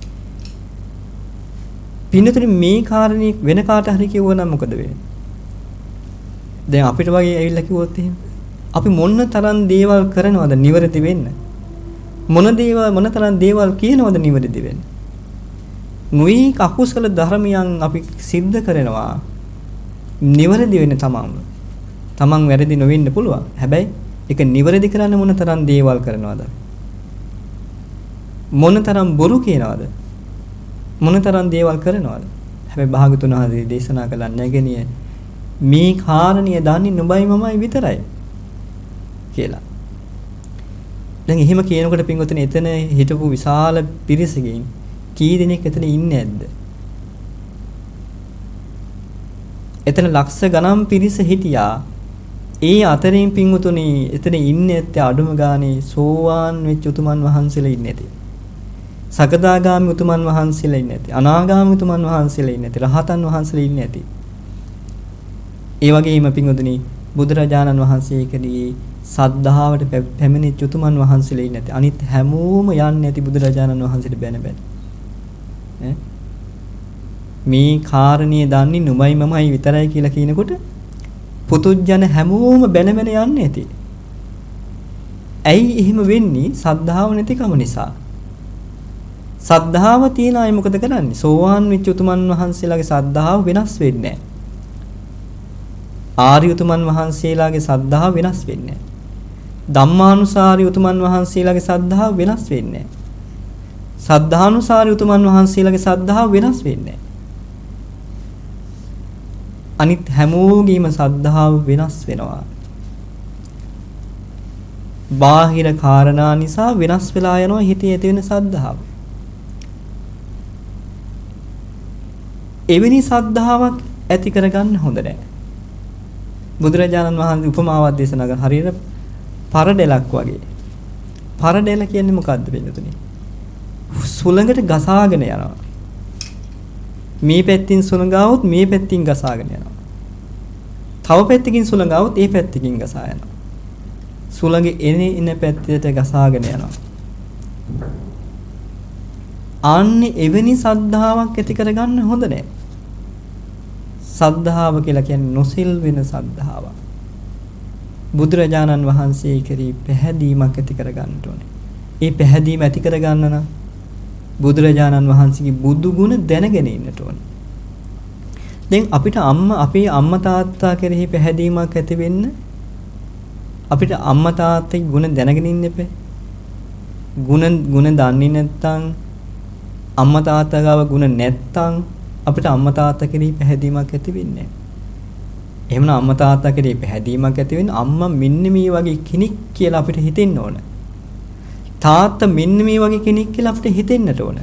පින්නතුනි මේ කාරණේ වෙන කාට හරි කිව්වනම් මොකද වෙන්නේ? දැන් අපිට වගේ ඇවිල්ලා කිව්වොත් එහෙම අපි මොන තරම් දේවල් කරනවද නිවැරදි වෙන්න? මොන දේවල් මොන තරම් දේවල් කියනවද නිවැරදි වෙන්න? මුයි අකුසල ධර්මයන් අපි සිද්ධ කරනවා නිවැරදි වෙන්න තමන්ම. තමන් වැරදි නොවෙන්න පුළුවන්. හැබැයි ඒක නිවැරදි කරන්න මොන තරම් දේවල් කරනවද? මොන තරම් බොරු කියනවද? මොන තරම් දේවල් කරනවද? හැබැයි භාගතුන් වහන්සේ දේශනා කළා නැගණිය මේ කාරණිය දන්නේ නුඹයි මමයි විතරයි කියලා. දැන් එහෙම කියනකොට පින්වතුනි එතන හිටපු විශාල පිරිසකින් කී දෙනෙක් එතන ඉන්නේ නැද්ද? එතන ලක්ෂ ගණන් පිරිස හිටියා. ඒ අතරින් පින්වතුනි එතන ඉන්නේ නැත්තේ අඩුම ගානේ සෝවාන් වෙච්ච උතුමන් වහන්සේලා ඉන්නේ නැති. සකදාගාමි උතුමන් වහන්සේලා ඉන්නේ නැති. අනාගාමි උතුමන් වහන්සේලා ඉන්නේ නැති. රහතන් වහන්සේලා ඉන්නේ නැති. ඒ වගේම පින්වතුනි බුදුරජාණන් වහන්සේ කෙරෙහි සද්ධාවට පැමිණිච්ච උතුමන් වහන්සේලා ඉන්නේ නැති. අනිත් හැමෝම යන්නේ නැති බුදුරජාණන් වහන්සේට බැන බැන. ඈ මේ කාරණිය දන්නේ නුඹයි මමයි විතරයි කියලා කියනකොට පුතුජන හැමෝම බැන බැන යන්නේ නැති. ඇයි එහෙම වෙන්නේ? සද්ධාව නැතිකම නිසා. සද්ධාව තියන අය මොකද කරන්නේ? සෝවාන් වෙච්ච උතුමන් වහන්සේලාගේ සද්ධාව වෙනස් වෙන්නේ නැහැ. ආර්ය උතුමන් වහන්සේලාගේ සද්ධාව වෙනස් වෙන්නේ නැහැ. ධම්මානුසාරී උතුමන් වහන්සේලාගේ සද්ධාව වෙනස් වෙන්නේ නැහැ. සද්ධානුසාරී උතුමන් වහන්සේලාගේ සද්ධාව වෙනස් වෙන්නේ නැහැ. අනිත් හැමෝගේම සද්ධාව වෙනස් වෙනවා. බාහිර කාරණා නිසා වෙනස් වෙලා යනවා හිතේ ඇති වෙන සද්ධාව. එවැනි සද්ධාාවක් ඇති කරගන්න හොඳ නැහැ. බුදුරජාණන් වහන්සේ උපමාවක් දේශනා කරන හරියට පරඩෙලක් වගේ. පරඩෙල කියන්නේ මොකද්ද වෙනතුනේ? සුළඟට ගසාගෙන යනවා. මේ පැත්තින් සුළඟ આવොත් මේ පැත්තින් ගසාගෙන යනවා. තව පැත්තකින් සුළඟ આવොත් ඒ පැත්තකින් ගසා යනවා. සුළඟ එන එන පැත්තට ගසාගෙන යනවා. අන්නේ එවැනි සද්ධාාවක් ඇති කරගන්න හොඳ නැහැ. සද්ධාව කියලා කියන්නේ නොසිල් වෙන සද්ධාාවක්. බුදුරජාණන් වහන්සේ කෙරෙහි පැහැදීමක් ඇති කරගන්න ඕනේ. ඒ පැහැදීම ඇති කරගන්න නම් බුදුරජාණන් වහන්සේගේ බුදු ගුණ දැනගෙන ඉන්නට ඕනේ. දැන් අපිට අම්මා අපේ අම්මා තාත්තා කෙරෙහි පැහැදීමක් ඇති වෙන්න අපිට අම්මා තාත්තගේ ගුණ දැනගෙන ඉන්න එපේ. ගුණ ගුණ දන්නේ නැත්නම් අම්මා තාත්තා ගාව ගුණ නැත්නම් අපිට අම්මා තාත්තා කෙරෙහි පැහැදීමක් ඇති වෙන්නේ නැහැ. එහෙමනම් අම්මා තාත්තා කෙරෙහි පැහැදීමක් ඇති වෙන්න අම්මා මෙන්න මේ වගේ කෙනෙක් කියලා අපිට හිතෙන්න ඕන. තාත්තා මෙන්න මේ වගේ කෙනෙක් කියලා අපිට හිතෙන්නට ඕන.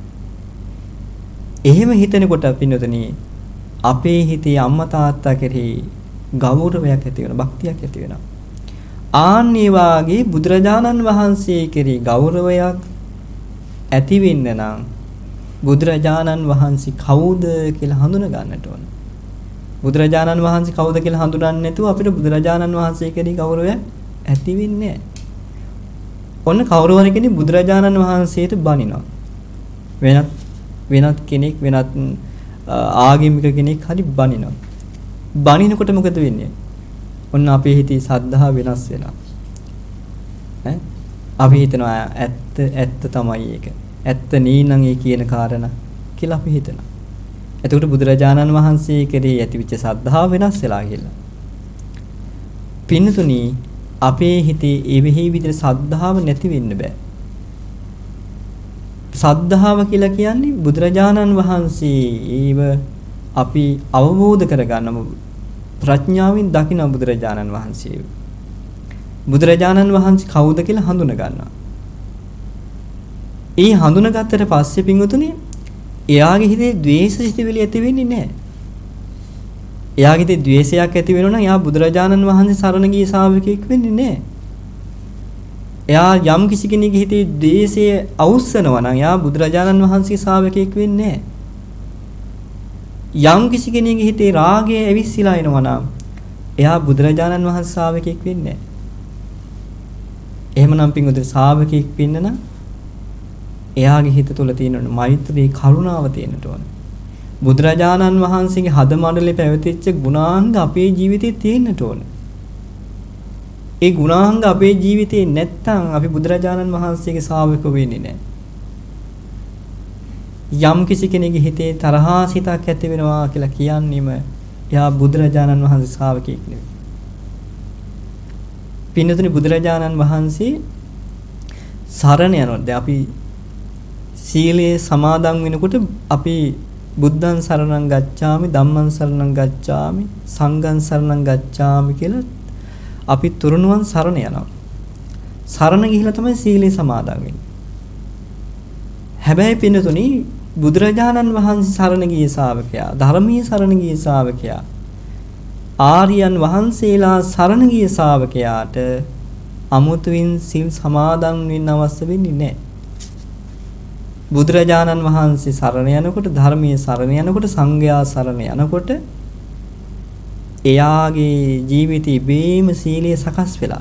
එහෙම හිතනකොට පින්නතනි අපේ හිතේ අම්මා තාත්තා කෙරෙහි ගෞරවයක් ඇති වෙනවා, භක්තියක් ඇති වෙනවා. ආන්නේ වාගේ බුදුරජාණන් වහන්සේ කෙරෙහි ගෞරවයක් ඇති වෙන්න නම් බුදුරජාණන් වහන්සේ කවුද කියලා හඳුන ගන්නට ඕන. බුදුරජාණන් වහන්සේ කවුද කියලා හඳුනන්නේ නැතුව අපිට බුදුරජාණන් වහන්සේ කෙරෙහි ගෞරවයක් ඇති වෙන්නේ නැහැ. ඔන්න කවුරුහරි කෙනෙක් බුදුරජාණන් වහන්සේට බනිනවා. වෙනත් වෙනත් කෙනෙක් වෙනත් ආගමික කෙනෙක් හරි බනිනවා. බනිනකොට මොකද වෙන්නේ? ඔන්න අපේ හිතේ සද්ධා වෙනස් වෙනවා. ඈ අපි හිතනවා ඇත්ත ඇත්ත තමයි ඒක. ඇත්ත නීනම් ඒ කියන කාරණා කියලා අපි හිතනවා. එතකොට බුදුරජාණන් වහන්සේ කෙරෙහි ඇතිවෙච්ච සද්ධාව වෙනස් වෙලා කියලා. පින්නතුනි අපේ හිතේ ඒ වෙහි විදිහට සද්ධාව නැති වෙන්න බෑ. සද්ධාව කියලා කියන්නේ බුදුරජාණන් වහන්සේ ඒව අපි අවබෝධ කරගන්නම ප්‍රඥාවෙන් දකින බුදුරජාණන් වහන්සේ. බුදුරජාණන් වහන්සේ කවුද කියලා හඳුන ගන්නවා. ඒ හඳුනගත්තට පස්සේ පින්වතුනි එයාගේ හිතේ ද්වේෂ සිතිවිලි ඇති වෙන්නේ නැහැ. එයාගේ හිතේ ද්වේෂයක් ඇති වෙනවා නම් එයා බුදුරජාණන් වහන්සේ සරණ ගිය ශ්‍රාවකෙක් වෙන්නේ නැහැ. එයා යම් කිසි කෙනෙකුගේ හිතේ ද්වේෂය අවුස්සනවා නම් එයා බුදුරජාණන් වහන්සේ ශ්‍රාවකෙක් වෙන්නේ නැහැ. යම් කිසි කෙනෙකුගේ හිතේ රාගය ඇවිස්සලා එනවා නම් එයා බුදුරජාණන් වහන්සේ ශ්‍රාවකෙක් වෙන්නේ නැහැ. එහෙමනම් පින්වතුනි ශ්‍රාවකෙක් වෙන්න නම් එයාගේ හිත තුළ තියෙන මෛත්‍රී කරුණාව තියෙන්නට ඕන. බුදුරජාණන් වහන්සේගේ හද මණ්ඩලේ පැවතිච්ච ගුණාංග අපේ ජීවිතේ තියෙන්නට ඕන. ඒ ගුණාංග අපේ ජීවිතේ නැත්තම් අපි බුදුරජාණන් වහන්සේගේ ශ්‍රාවකව වෙන්නේ නැහැ. යම් කිසි කෙනෙකුගේ හිතේ තරහා සිතක් ඇති වෙනවා කියලා කියන්නේම එයා බුදුරජාණන් වහන්සේ ශ්‍රාවකෙක් නෙවෙයි. පින්නතුනි බුදුරජාණන් වහන්සේ සරණ යනවා. දැන් අපි සීලයේ සමාදන් වෙනකොට අපි බුද්ධං සරණං ගච්ඡාමි ධම්මං සරණං ගච්ඡාමි සංඝං සරණං ගච්ඡාමි කියලා අපි තුරුණුවන් සරණ යනවා. සරණ ගිහිලා තමයි සීලේ සමාදන් වෙන්නේ. හැබැයි පින්නතුනි බුදුරජාණන් වහන්සේ සරණ ගිය ශ්‍රාවකයා, ධර්මයේ සරණ ගිය ශ්‍රාවකයා, ආර්යයන් වහන්සේලා සරණ ගිය ශ්‍රාවකයාට අමුතුවෙන් සීල් සමාදන් වෙන්න අවශ්‍ය වෙන්නේ නැහැ. බුදුරජාණන් වහන්සේ සරණ යනකොට, ධර්මයේ සරණ යනකොට, සංඝයා සරණ යනකොට එයාගේ ජීවිතේ බේම සීලය සකස් වෙලා.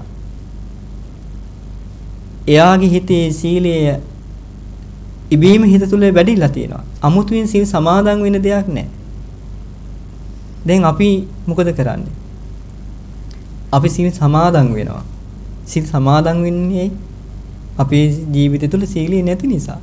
එයාගේ හිතේ සීලය ඉබේම හිත තුළ වැඩිලා තියෙනවා. අමුතුවෙන් සීල් සමාදන් වෙන දෙයක් නැහැ. දැන් අපි මොකද කරන්නේ? අපි සීල් සමාදන් වෙනවා. සීල් සමාදන් වෙන්නේ අපේ ජීවිතය තුළ සීලය නැති නිසා.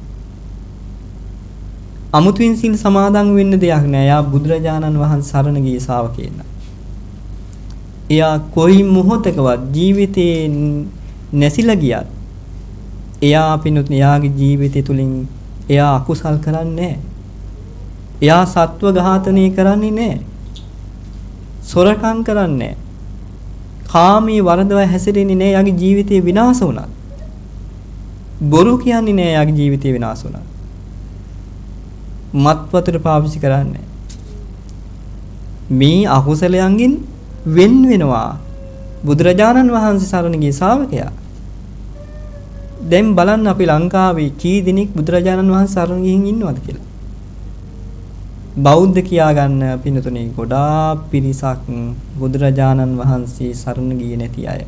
අමුතුවෙන් සීල් සමාදන් වෙන්න දෙයක් නෑ. යා බුදුරජාණන් වහන්සේ සරණ ගිය ශ්‍රාවකයෙක්. එයා කොයි මොහොතකවත් ජීවිතේ නැසිලා ගියත් එයා පිනුත් එයාගේ ජීවිතය තුලින් එයා අකුසල් කරන්නේ නෑ. එයා සත්ව ඝාතනය කරන්නේ නෑ. සොරකම් කරන්නේ නෑ. කාමී වරදව හැසිරෙන්නේ නෑ. එයාගේ ජීවිතේ විනාශ වුණා. බොරු කියන්නේ නෑ. එයාගේ ජීවිතේ විනාශ වුණා. මත් වතුර පාවිච්චි කරන්නේ. මේ අකුසලයන්ගෙන් වෙන් වෙනවා බුදුරජාණන් වහන්සේ සරණ ගිය ශ්‍රාවකයා. දැන් බලන්න අපි ලංකාවේ කී දෙනෙක් බුදුරජාණන් වහන්සේ සරණ ගිහින් ඉන්නවද කියලා. බෞද්ධ කියා ගන්න පින්නතුනේ ගොඩාක් පිරිසක් බුදුරජාණන් වහන්සේ සරණ ගියේ නැති අය.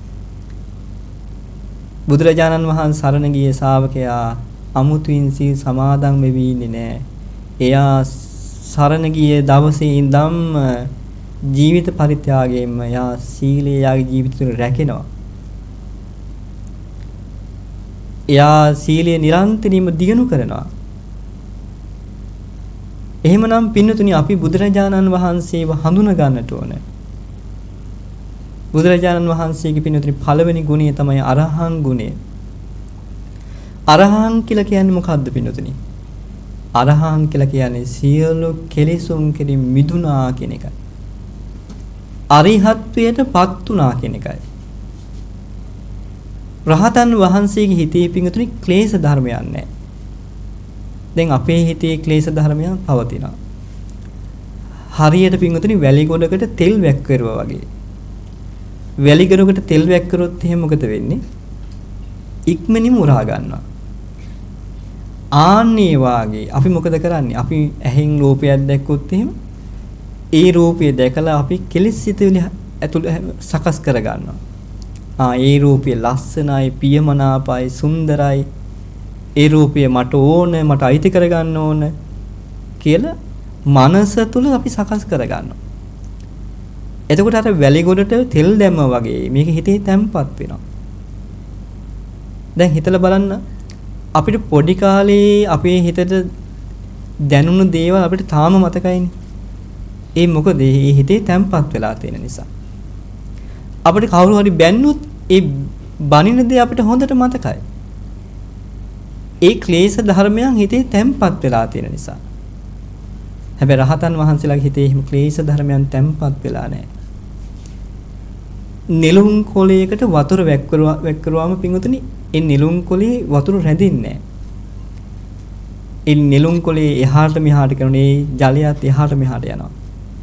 බුදුරජාණන් වහන්සේ සරණ ගියේ ශාවකයා අමුතුයින් සීල් සමාදන් වෙවි ඉන්නේ නැහැ. එයා සරණ ගියේ දවසේ ඉඳන්ම ජීවිත පරිත්‍යාගයෙන්ම එයා සීලය යාගේ ජීවිත තුළ රැකෙනවා. එයා සීලය නිරන්තරයෙන්ම දියුණු කරනවා. එහෙමනම් පින්නතුනි අපි බුදුරජාණන් වහන්සේව හඳුනා ගන්නට ඕන. බුදුරජාණන් වහන්සේගේ පින්නතුනි පළවෙනි ගුණය තමයි අරහං ගුණය. අරහං කියලා කියන්නේ මොකද්ද පින්නතුනි? අරහං කියලා කියන්නේ සියලු කෙලෙසුන් කෙරෙහි මිදුණා කියන එකයි. අරිහත්ත්වයටපත් වුණා කියන එකයි. රහතන් වහන්සේගේ හිතේ පින්නතුනි ක්ලේශ ධර්මයක් නැහැ. දැන් අපේ හිතේ ක්ලේශ ධර්මයන් පවතිනවා. හරියට පින්වතුනි වැලි ගොඩකට තෙල් වැක්කරුවා වගේ. වැලි ගොඩකට තෙල් වැක්කරොත් එහෙනම් මොකද වෙන්නේ? ඉක්මනින්ම උරා ගන්නවා. ආන්නේ වාගේ අපි මොකද කරන්නේ? අපි ඇහෙන් රූපයක් දැක්කොත් එහෙම ඒ රූපය දැකලා අපි කෙලෙස් සිතුවිලි ඇතුළ සකස් කර ගන්නවා. ආ ඒ රූපය ලස්සනයි, පියමනාපයි, සුන්දරයි. ඒ රූපය මට ඕන, මට අයිති කරගන්න ඕන කියලා මනස තුල අපි සකස් කරගන්නවා. එතකොට අර වැලි ගොඩට තෙල් දැම්මා වගේ මේක හිතේ තැම්පත් වෙනවා. දැන් හිතලා බලන්න අපිට පොඩි කාලේ අපේ හිතට දැනුණු දේවල් අපිට තාම මතකයිනේ. ඒ මොකද ඒ හිතේ තැම්පත් වෙලා තියෙන නිසා. අපිට කවුරු හරි බැන්නොත් ඒ බනින දේ අපිට හොඳට මතකයි. ඒ ක්ලේශ ධර්මයන් හිතේ තැම්පත් වෙලා තියෙන නිසා. හැබැයි රහතන් වහන්සේලාගේ හිතේ එහෙම ක්ලේශ ධර්මයන් තැම්පත් වෙලා නැහැ. නෙළුම් කොළයකට වතුර වැක්කරුවා වැක්කරුවාම පින්වතුනි ඒ නෙළුම් කොළේ වතුර රැඳෙන්නේ නැහැ. ඒ නෙළුම් කොළේ එහාට මෙහාට කරන ඒ ජලයත් එහාට මෙහාට යනවා.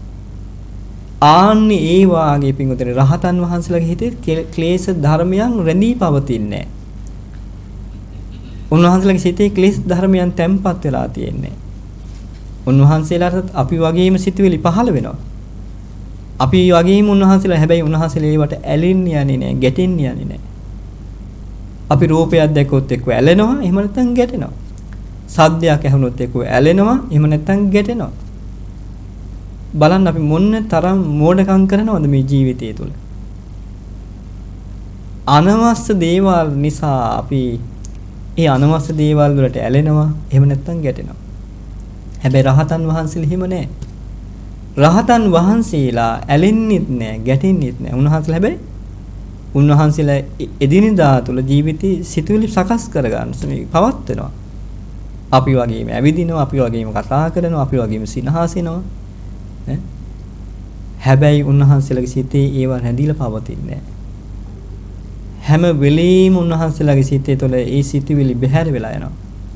ආන්නේ ඒ වාගේ පින්වතුනි රහතන් වහන්සේලාගේ හිතේ ක්ලේශ ධර්මයන් රැඳී පවතින්නේ නැහැ. උන්වහන්සේලාගේ සිතේ ක්ලේශ ධර්මයන් තැම්පත් වෙලා තියෙන්නේ. උන්වහන්සේලාට අපි වගේම සිතුවිලි පහළ වෙනවා. අපි වගේම උන්වහන්සේලා හැබැයි උන්වහන්සේලා ඒවට ඇලෙන්නේ යන්නේ නැහැ, ගැටෙන්නේ යන්නේ නැහැ. අපි රූපයක් දැක්කොත් එක්ක ඇලෙනවා, එහෙම නැත්නම් ගැටෙනවා. සද්දයක් ඇහුනොත් එක්ක ඇලෙනවා, එහෙම නැත්නම් ගැටෙනවා. බලන්න අපි මොන තරම් මෝඩකම් කරනවද මේ ජීවිතය තුළ. අනවශ්‍ය දේවල් නිසා අපි ඒ අනවශ්‍ය දේවල් වලට ඇලෙනවා, එහෙම නැත්නම් ගැටෙනවා. හැබැයි රහතන් වහන්සේලා හිම නැහැ. රහතන් වහන්සේලා ඇලෙන්නෙත් නැහැ, ගැටෙන්නෙත් නැහැ. උන්වහන්සේලා හැබැයි උන්වහන්සේලා එදිනෙදා තුළ ජීවිතේ සිතුවිලි සකස් කරගන්න මේ පවත්වනවා. අපි වගේම ඇවිදිනවා, අපි වගේම කතා කරනවා, අපි වගේම සිනහසිනවා. ඈ හැබැයි උන්වහන්සේලාගේ සිතේ ඒවා රැඳිලා පවතින්නේ නැහැ. හැම වෙලෙම උන්වහන්සේලාගේ සිතේ තුළ ඒ සිතුවිලි බැහැර වෙලා යනවා.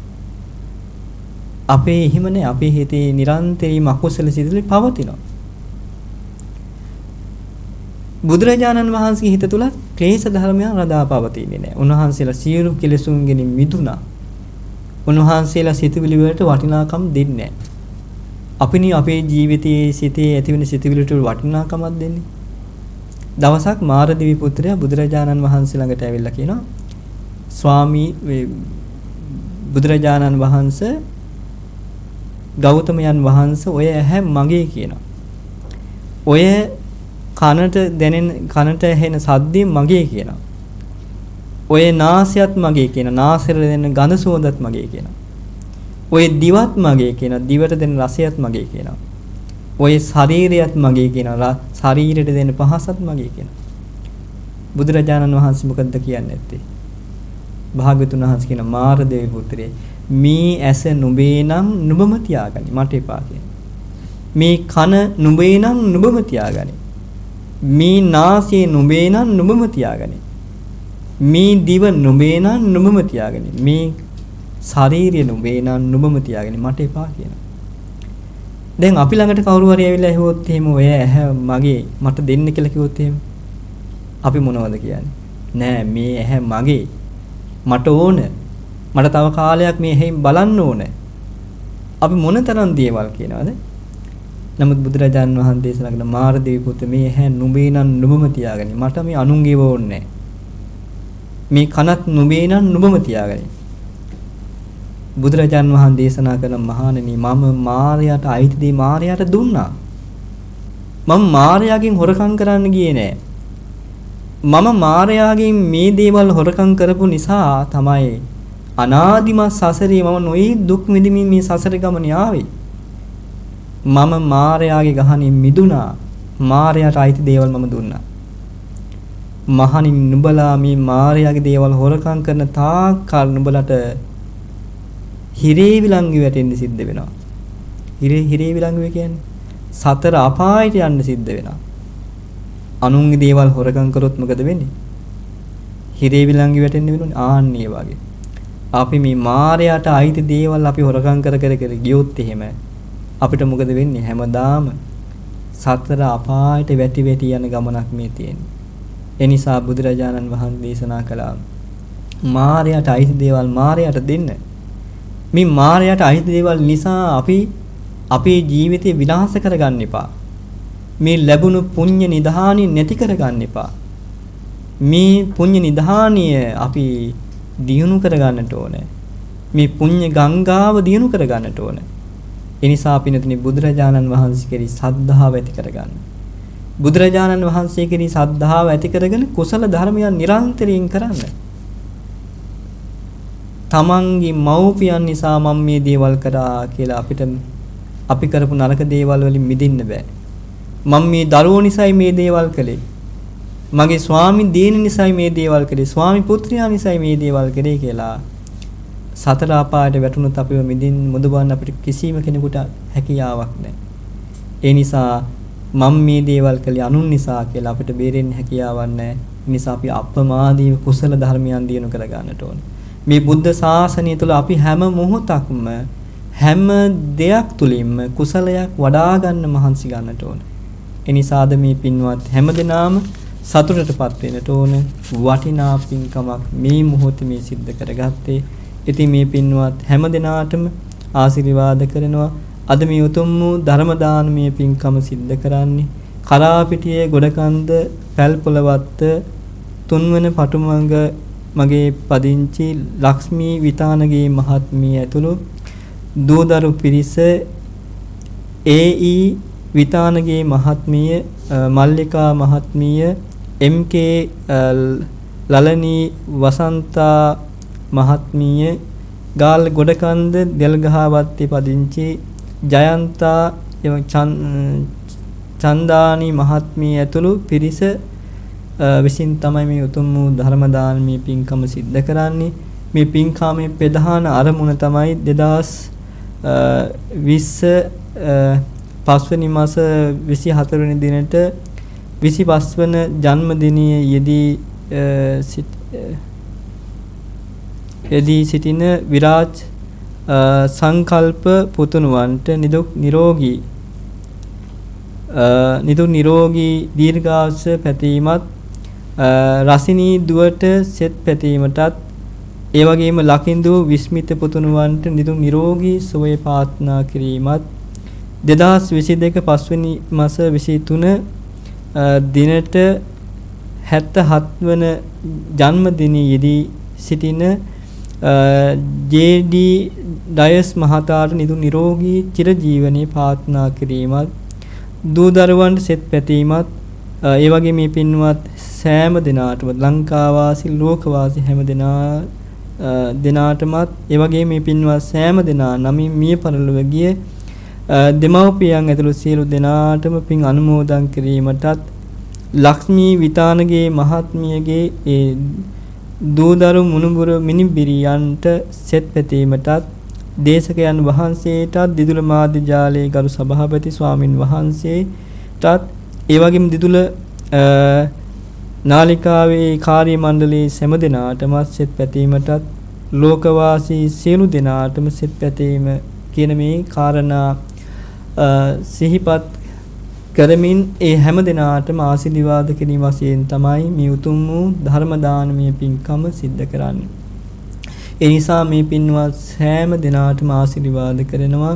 අපේ එහෙම නෑ. අපේ හිතේ නිරන්තරයෙන්ම අකුසල සිතුවිලි පවතිනවා. බුදුරජාණන් වහන්සේගේ හිත තුළ ක්ලේශ ධර්මයන් රඳා පවතින්නේ නෑ. උන්වහන්සේලා සියලු කෙලෙසුන්ගෙන් මිදුණා. උන්වහන්සේලා සිතුවිලි වලට වටිනාකම් දෙන්නේ නෑ. අපිනේ අපේ ජීවිතයේ සිතේ ඇතිවෙන සිතුවිලි වලට වටිනාකමක් දෙන්නේ. දවසක් මාරදිවි පුත්‍රයා බුදුරජාණන් වහන්සේ ළඟට ඇවිල්ලා කියනවා ස්වාමී බුදුරජාණන් වහන්සේ ගෞතමයන් වහන්සේ ඔය ඇහැ මගේ කියනවා. ඔය කනට දැනෙන කනට ඇහෙන සද්දේ මගේ කියනවා. ඔය නාසයත් මගේ කියනවා. නාසයට දැනෙන ගඳ සුවඳත් මගේ කියනවා. ඔය දිවත් මගේ කියනවා. දිවට දැනෙන රසයත් මගේ කියනවා. ඔය ශරීරයත් මගේ කියනවා. ශරීරයට දෙන පහසත් මගේ කියනවා. බුදුරජාණන් වහන්සේ මොකද්ද කියන්නේ නැත්තේ? භාග්‍යතුන් වහන්සේ කියන මාරදේව පුත්‍රය මේ ඇස නුඹේ නම් නුඹම තියාගනි මට එපා කියන. මේ කන නුඹේ නම් නුඹම තියාගනි. මේ නාසය නුඹේ නම් නුඹම තියාගනි. මේ දිව නුඹේ නම් නුඹම තියාගනි. මේ ශරීරය නුඹේ නම් නුඹම තියාගනි මට එපා කියන. දැන් අපි ළඟට කවුරු හරි ඇවිල්ලා ඇහුවොත් එහෙම ඔය ඇහැ මගේ මට දෙන්න කියලා කිව්වොත් එහෙම අපි මොනවද කියන්නේ? නෑ මේ ඇහැ මගේ මට ඕන. මට තව කාලයක් මේ ඇහෙන් බලන්න ඕන. අපි මොනතරම් දේවල් කියනවද? නමුත් බුදුරජාන් වහන්සේ දේශනා කරන මාර්ගදී පුත මේ හැ නුඹේ නම් නුඹම තියාගනි. මට මේ අනුන්ගේව ඕනේ මේ කනත් නුඹේ නම් නුඹම තියාගනි. බුදුරජාන් වහන්සේ දේශනා කරන මහණෙනි මම මායයට අයිති දේ මායයට දුන්නා. මම මායයෙන් හොරකම් කරන්න ගියේ නෑ. මම මායයෙන් මේ දේවල් හොරකම් කරපු නිසා තමයි අනාදිමත් සසරේ මම නොයි දුක් විඳිමින් මේ සසර ගමන ආවේ. මම මායයාගේ ගහනින් මිදුණා. මායයට අයිති දේවල් මම දුන්නා. මහණින් නුඹලා මේ මායයාගේ දේවල් හොරකම් කරන තාක් කල් නුඹලට හිරේ විලංගු වැටෙන්න සිද්ධ වෙනවා. හිරේ හිරේ විලංගු කියන්නේ සතර අපායට යන්න සිද්ධ වෙනවා. අනුන්ගේ දේවල් හොරකම් කරොත් මොකද වෙන්නේ? හිරේ විලංගු වැටෙන්න වෙනුනේ. ආන්නේ වගේ. අපි මේ මායයට අයිති දේවල් අපි හොරකම් කර කර කර ගියොත් එහෙම අපිට මොකද වෙන්නේ? හැමදාම සතර අපායට වැටි වැටි යන ගමනක් මේ තියෙන්නේ. ඒ නිසා බුදුරජාණන් වහන්සේ දේශනා කළා මායයට අයිති දේවල් මායයට දෙන්න. මේ මායයට අයිති දේවල් නිසා අපි අපේ ජීවිතේ විනාශ කරගන්න එපා. මේ ලැබුණු පුණ්‍ය නිධානිය නැති කරගන්න එපා. මේ පුණ්‍ය නිධානිය අපි දියුණු කරගන්නට ඕනේ. මේ පුණ්‍ය ගංගාව දියුණු කරගන්නට ඕනේ. ඒ නිසා අපි නැතිනේ බුදුරජාණන් වහන්සේ කෙරෙහි සද්ධාව ඇති කරගන්න. බුදුරජාණන් වහන්සේ කෙරෙහි සද්ධාව ඇති කරගෙන කුසල ධර්මයන් නිරන්තරයෙන් කරන්න. තමන්ගේ මව්පියන් නිසා මම මේ දේවල් කරා කියලා අපිට අපි කරපු නරක දේවල් වලින් මිදෙන්න බෑ. මම මේ දරුවෝ නිසායි මේ දේවල් කළේ. මගේ ස්වාමි දේන නිසායි මේ දේවල් කළේ. ස්වාමි පුත්‍රයා නිසායි මේ දේවල් කළේ කියලා සතර අපායට වැටුණොත් අපිව මිදින් මුදවන්න අපිට කිසිම කෙනෙකුට හැකියාවක් නැහැ. ඒ නිසා මම මේ දේවල් කළේ අනුන් නිසා කියලා අපිට බේරෙන්න හැකියාවක් නැහැ. ඒ නිසා අපි අප්‍රමාදීව කුසල ධර්මයන් දිනු කර ගන්නට ඕනේ. මේ බුද්ධ ශාසනය තුළ අපි හැම මොහොතක්ම හැම දෙයක් තුලින්ම කුසලයක් වඩා ගන්න මහන්සි ගන්නට ඕනේ. ඒ නිසාද මේ පින්වත් හැමදෙනාම සතුටටපත් වෙන්නට ඕනේ. වටිනා පින්කමක් මේ මොහොතේ මේ සිද්ධ කරගත්තේ. ඉතින් මේ පින්වත් හැමදෙනාටම ආශිර්වාද කරනවා. අද මේ උතුම් වූ ධර්ම දානමය පින්කම සිද්ධ කරන්නේ කරාපිටියේ ගොඩකන්ද පැල්පොළවත්ත තුන්වන පටුමඟ මගේ පදිංචි ලක්ෂ්මී විතානගේ මහත්මිය ඇතුළු දූදරු පිරිස ඒ ඊ විතානගේ මහත්මිය මල්ලිකා මහත්මිය එම් කේ ලලනී වසන්තා මහත්මිය ගාල් ගොඩකන්ද දෙල්ගහවත්තේ පදිංචි ජයන්තා චන්දානි මහත්මිය ඇතුළු පිරිස විසින් තමයි මේ උතුම් වූ ධර්ම දානමය පින්කම සිද්ධ කරන්නේ. මේ පින්කමේ ප්‍රධාන අරමුණ තමයි දෙදාස් විස්ස පස්වෙනි මාස විසිහතර වෙනි දිනට විසිපස් වන ජන්මදිනයේ යෙදී යෙදී සිටින විරාජ් සංකල්ප පුතුණුවන්ට නිදුක් නිරෝගී නිදුක් නිරෝගී දීර්ඝායුෂ පැතීමත් රසිනී දුවට සෙත් පැතීමටත් ඒ වගේම ලකින්දු විස්මිත පුතුණුවන්ට නිදුක් නිරෝගී සුවය ප්‍රාර්ථනා කිරීමත් දෙදාස් විසිදෙක පස්වෙනි මාස විසිතුන දිනට හැත්තහත් වන ජන්මදිනයේදී සිටින ජේ ඩී ඩයස් මහතාට නිදුක් නිරෝගී චිරජීවනයේ ප්‍රාර්ථනා කිරීමත් දූ දරුවන්ට සෙත් පැතීමත් ඒ වගේ මේ පින්වත් සෑම දිනාටම ලංකාවාසී ලෝකවාසී හැම දිනා දිනාටමත් ඒ වගේ මේ පින්වත් සෑම දිනා නමින් මිය පරලොව ගිය දෙමව්පියන් ඇතුළු සියලු දෙනාටම පින් අනුමෝදන් කිරීමටත් ලක්ෂ්මී විතානගේ මහත්මියගේ ඒ දූදරු මුණුබුරු මිනිබිරියන්ට සෙත් පැතීමටත් දේශකයන් වහන්සේටත් දිදුල මාධ්‍ය ජාලයේ ගරු සභාපති ස්වාමින් වහන්සේටත් ඒ වගේම දිදුල නාලිකාවේ කාර්ය මණ්ඩලයේ සෑම දෙනාටම සෙත් පැතීමටත් ලෝකවාසී සියලු දෙනාටම සෙත් පැතීම කියන මේ කාරණා සිහිපත් කරමින් ඒ හැම දිනාටම ආශිර්වාද කිරීම වශයෙන් තමයි මේ උතුම් වූ ධර්ම දානමය පින්කම සිද්ධ කරන්නේ. ඒ නිසා මේ පින්වත් සෑම දිනාටම ආශිර්වාද කරනවා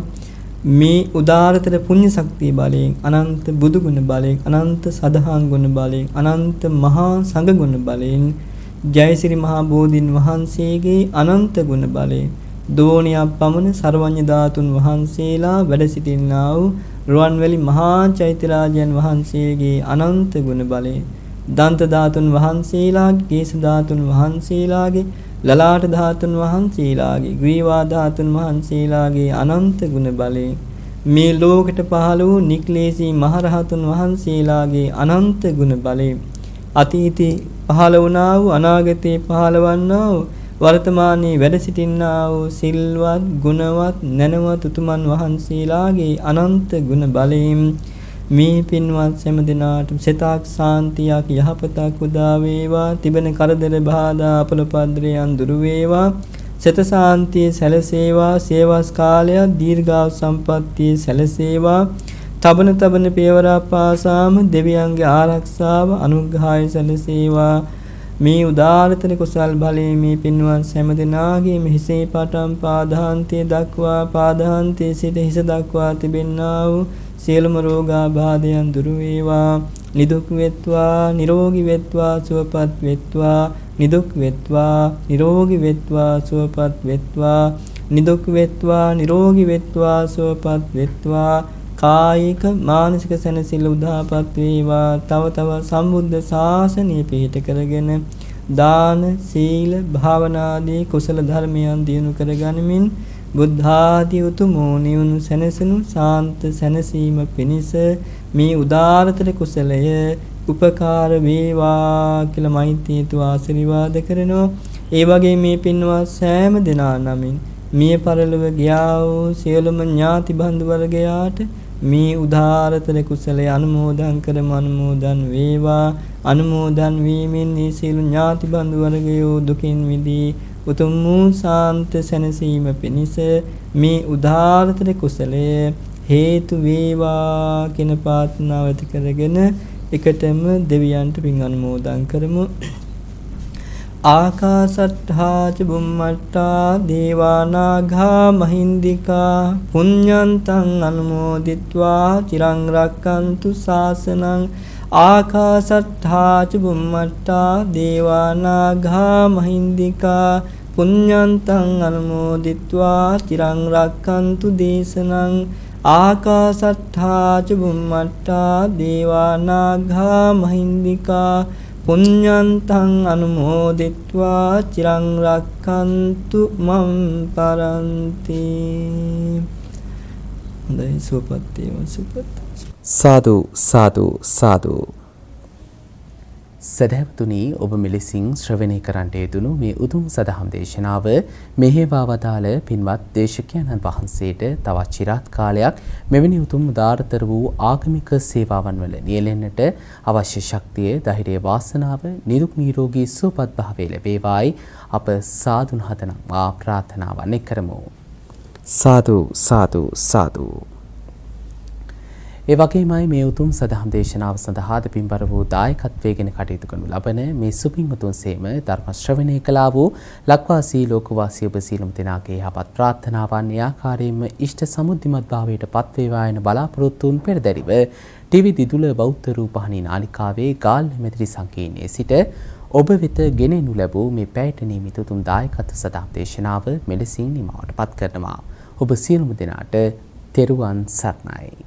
මේ උදාරතර පුණ්‍ය ශක්තිය බලයෙන් අනන්ත බුදු ගුණ බලයෙන් අනන්ත සදහම් ගුණ බලයෙන් අනන්ත මහා සංඝ ගුණ බලයෙන් ජයසිරි මහා බෝධින් වහන්සේගේ අනන්ත ගුණ බලයෙන් දෝණියක් පමණ සර්වඥ ධාතුන් වහන්සේලා වැඩ සිටින්නා වූ රුවන්වැලි මහා චෛත්‍යරාජයන් වහන්සේගේ අනන්ත ගුණ බලයෙන් දන්ත ධාතුන් වහන්සේලාගේ කේශ ධාතුන් වහන්සේලාගේ ලලාට ධාතුන් වහන්සේලාගේ ග්‍රීවා ධාතුන් වහන්සේලාගේ අනන්ත ගුණ බලයෙන් මේ ලෝකෙට පහළ වූ නික්ලේශී මහරහතුන් වහන්සේලාගේ අනන්ත ගුණ බලයෙන් අතීතේ පහළ වුණා වූ අනාගතේ පහළ වන්නා වූ වර්තමානයේ වැඩ සිටින්නා වූ සිල්වත් ගුණවත් නැනවත් උතුමන් වහන්සේලාගේ අනන්ත ගුණ බලයෙන් මේ පින්වත් සෑම දිනාටම සිතක් සාන්තියක් යහපතක් උදා වේවා තිබෙන කරදර බාධා අපලපද්‍රයන් දුරු වේවා සිත සාන්තිය සැලසේවා සේවස් කාලයක් දීර්ඝායු සම්පන්නිය සැලසේවා තබන තබන පියවර පාසාම දෙවියන්ගේ ආරක්ෂාව අනුග්‍රහය සැලසේවා මේ උදාාරතර කුසල් බලයෙන් මේ පින්වත් සෑම දිනාගේම හිසේ පටන් පාදාන්තයේ දක්වා පාදාන්තයේ සිට හිස දක්වා තිබෙන්නා වූ සියලුම රෝගාබාධයන් දුරු වේවා නිදුක් වෙත්වා නිරෝගී වෙත්වා සුවපත් වෙත්වා නිදුක් වෙත්වා නිරෝගී වෙත්වා සුවපත් වෙත්වා නිදුක් වෙත්වා නිරෝගී වෙත්වා සුවපත් වෙත්වා කායික මානසික සැනසෙල්ල උදාපත් වේවා තව තව සම්බුද්ධ ශාසනය පිහිට කරගෙන දාන සීල භාවනාදී කුසල ධර්මයන් දියුණු කරගනිමින් බුද්ධ ආදී උතුමෝ නිවුණු සැනසෙනු ශාන්ත සැනසීම පිණිස මේ උදාාරතර කුසලය උපකාර වේවා කියලා මෛත්‍රියතු ආශිර්වාද කරනවා. ඒ වගේ මේ පින්වත් සෑම දෙනා නමින් මිය පරලොව ගියා වූ සියලුම ඥාති බන්දු වර්ගයාට මේ උදාාරතර කුසලය අනුමෝදන් කරම අනුමෝදන් වේවා. අනුමෝදන් වීමෙන් මේ සියලු ඥාති බන්දු වර්ගයෝ දුකින් මිදී උතුම් වූ ශාන්ත සැනසීම පිණිස මේ උදාාරතර කුසලය හේතු වේවා කියන ප්‍රාර්ථනාව ඇති කරගෙන එකටම දෙවියන්ට පින් අනුමෝදන් කරමු. ආකාසට්ඨා ච බුම්මට්ඨා දේවානාගා මහින්దికා පුඤ්ඤන්තං අනුමෝදිත්වා චිරං රක්칸තු ශාසනං ආකාසට්ඨා ච බුම්මට්ඨා දේවානාගා මහින්దికා පුඤ්ඤන්තං අනුමෝදිත්වා චිරං රක්칸තු දේශනං ආකාසට්ඨා ච බුම්මට්ඨා දේවානාගා මහින්దికා පුඤ්ඤන්තං අනුමෝදිත්වා චිරං රක්칸තු මම් පරන්ති. හොඳයි සුවපත් වේවා සුවපත්. සාදු සාදු සාදු. සදහවතුනි ඔබ මෙලෙසින් ශ්‍රවණය කරන්නට යෙදුණු මේ උතුම් සදහම් දේශනාව මෙහෙවා වදාළ පින්වත් දේශකයන්න් වහන්සේට තවත් চিරාත් කාලයක් මෙවැනි උතුම් උදාාරතර වූ ආගමික සේවාවන් වල නියැලෙන්නට අවශ්‍ය ශක්තිය ධෛර්යය වාසනාව නිරුක් නිරෝගී සුවපත් භාවය ලැබේවායි අප සාදුන් හතනම් මා ප්‍රාර්ථනාවන් කරමු. සාදු සාදු සාදු. ඒ වගේමයි මේ උතුම් සදහම් දේශනාව සඳහා දෙපින්බර වූ දායකත්වයෙන් කටයුතු කරනු ලබන මේ සුපින්වතුන් සේම ධර්ම ශ්‍රවණය කළා වූ ලක්වාසී ලෝකවාසී ඔබ සීලම දෙනාගේ යහපත් ප්‍රාර්ථනාවන් ඒ ආකාරයෙන්ම ඉෂ්ට සමුද්ධිමත් භාවයට පත් වේවා යන බලාපොරොත්තුන් පෙරදැරිව ටීවී දිදුල බෞද්ධ රූපවාහිනී නාලිකාවේ ගාල්ල මෙදිරි සංකීර්ණයේ සිට ඔබ වෙත ගෙනෙනු ලැබූ මේ පැයට නියමිත උතුම් දායකත්ව සදහම් දේශනාව මෙලෙසින් නිමවට පත් කරනවා. ඔබ සියලුම දෙනාට තෙරුවන් සරණයි.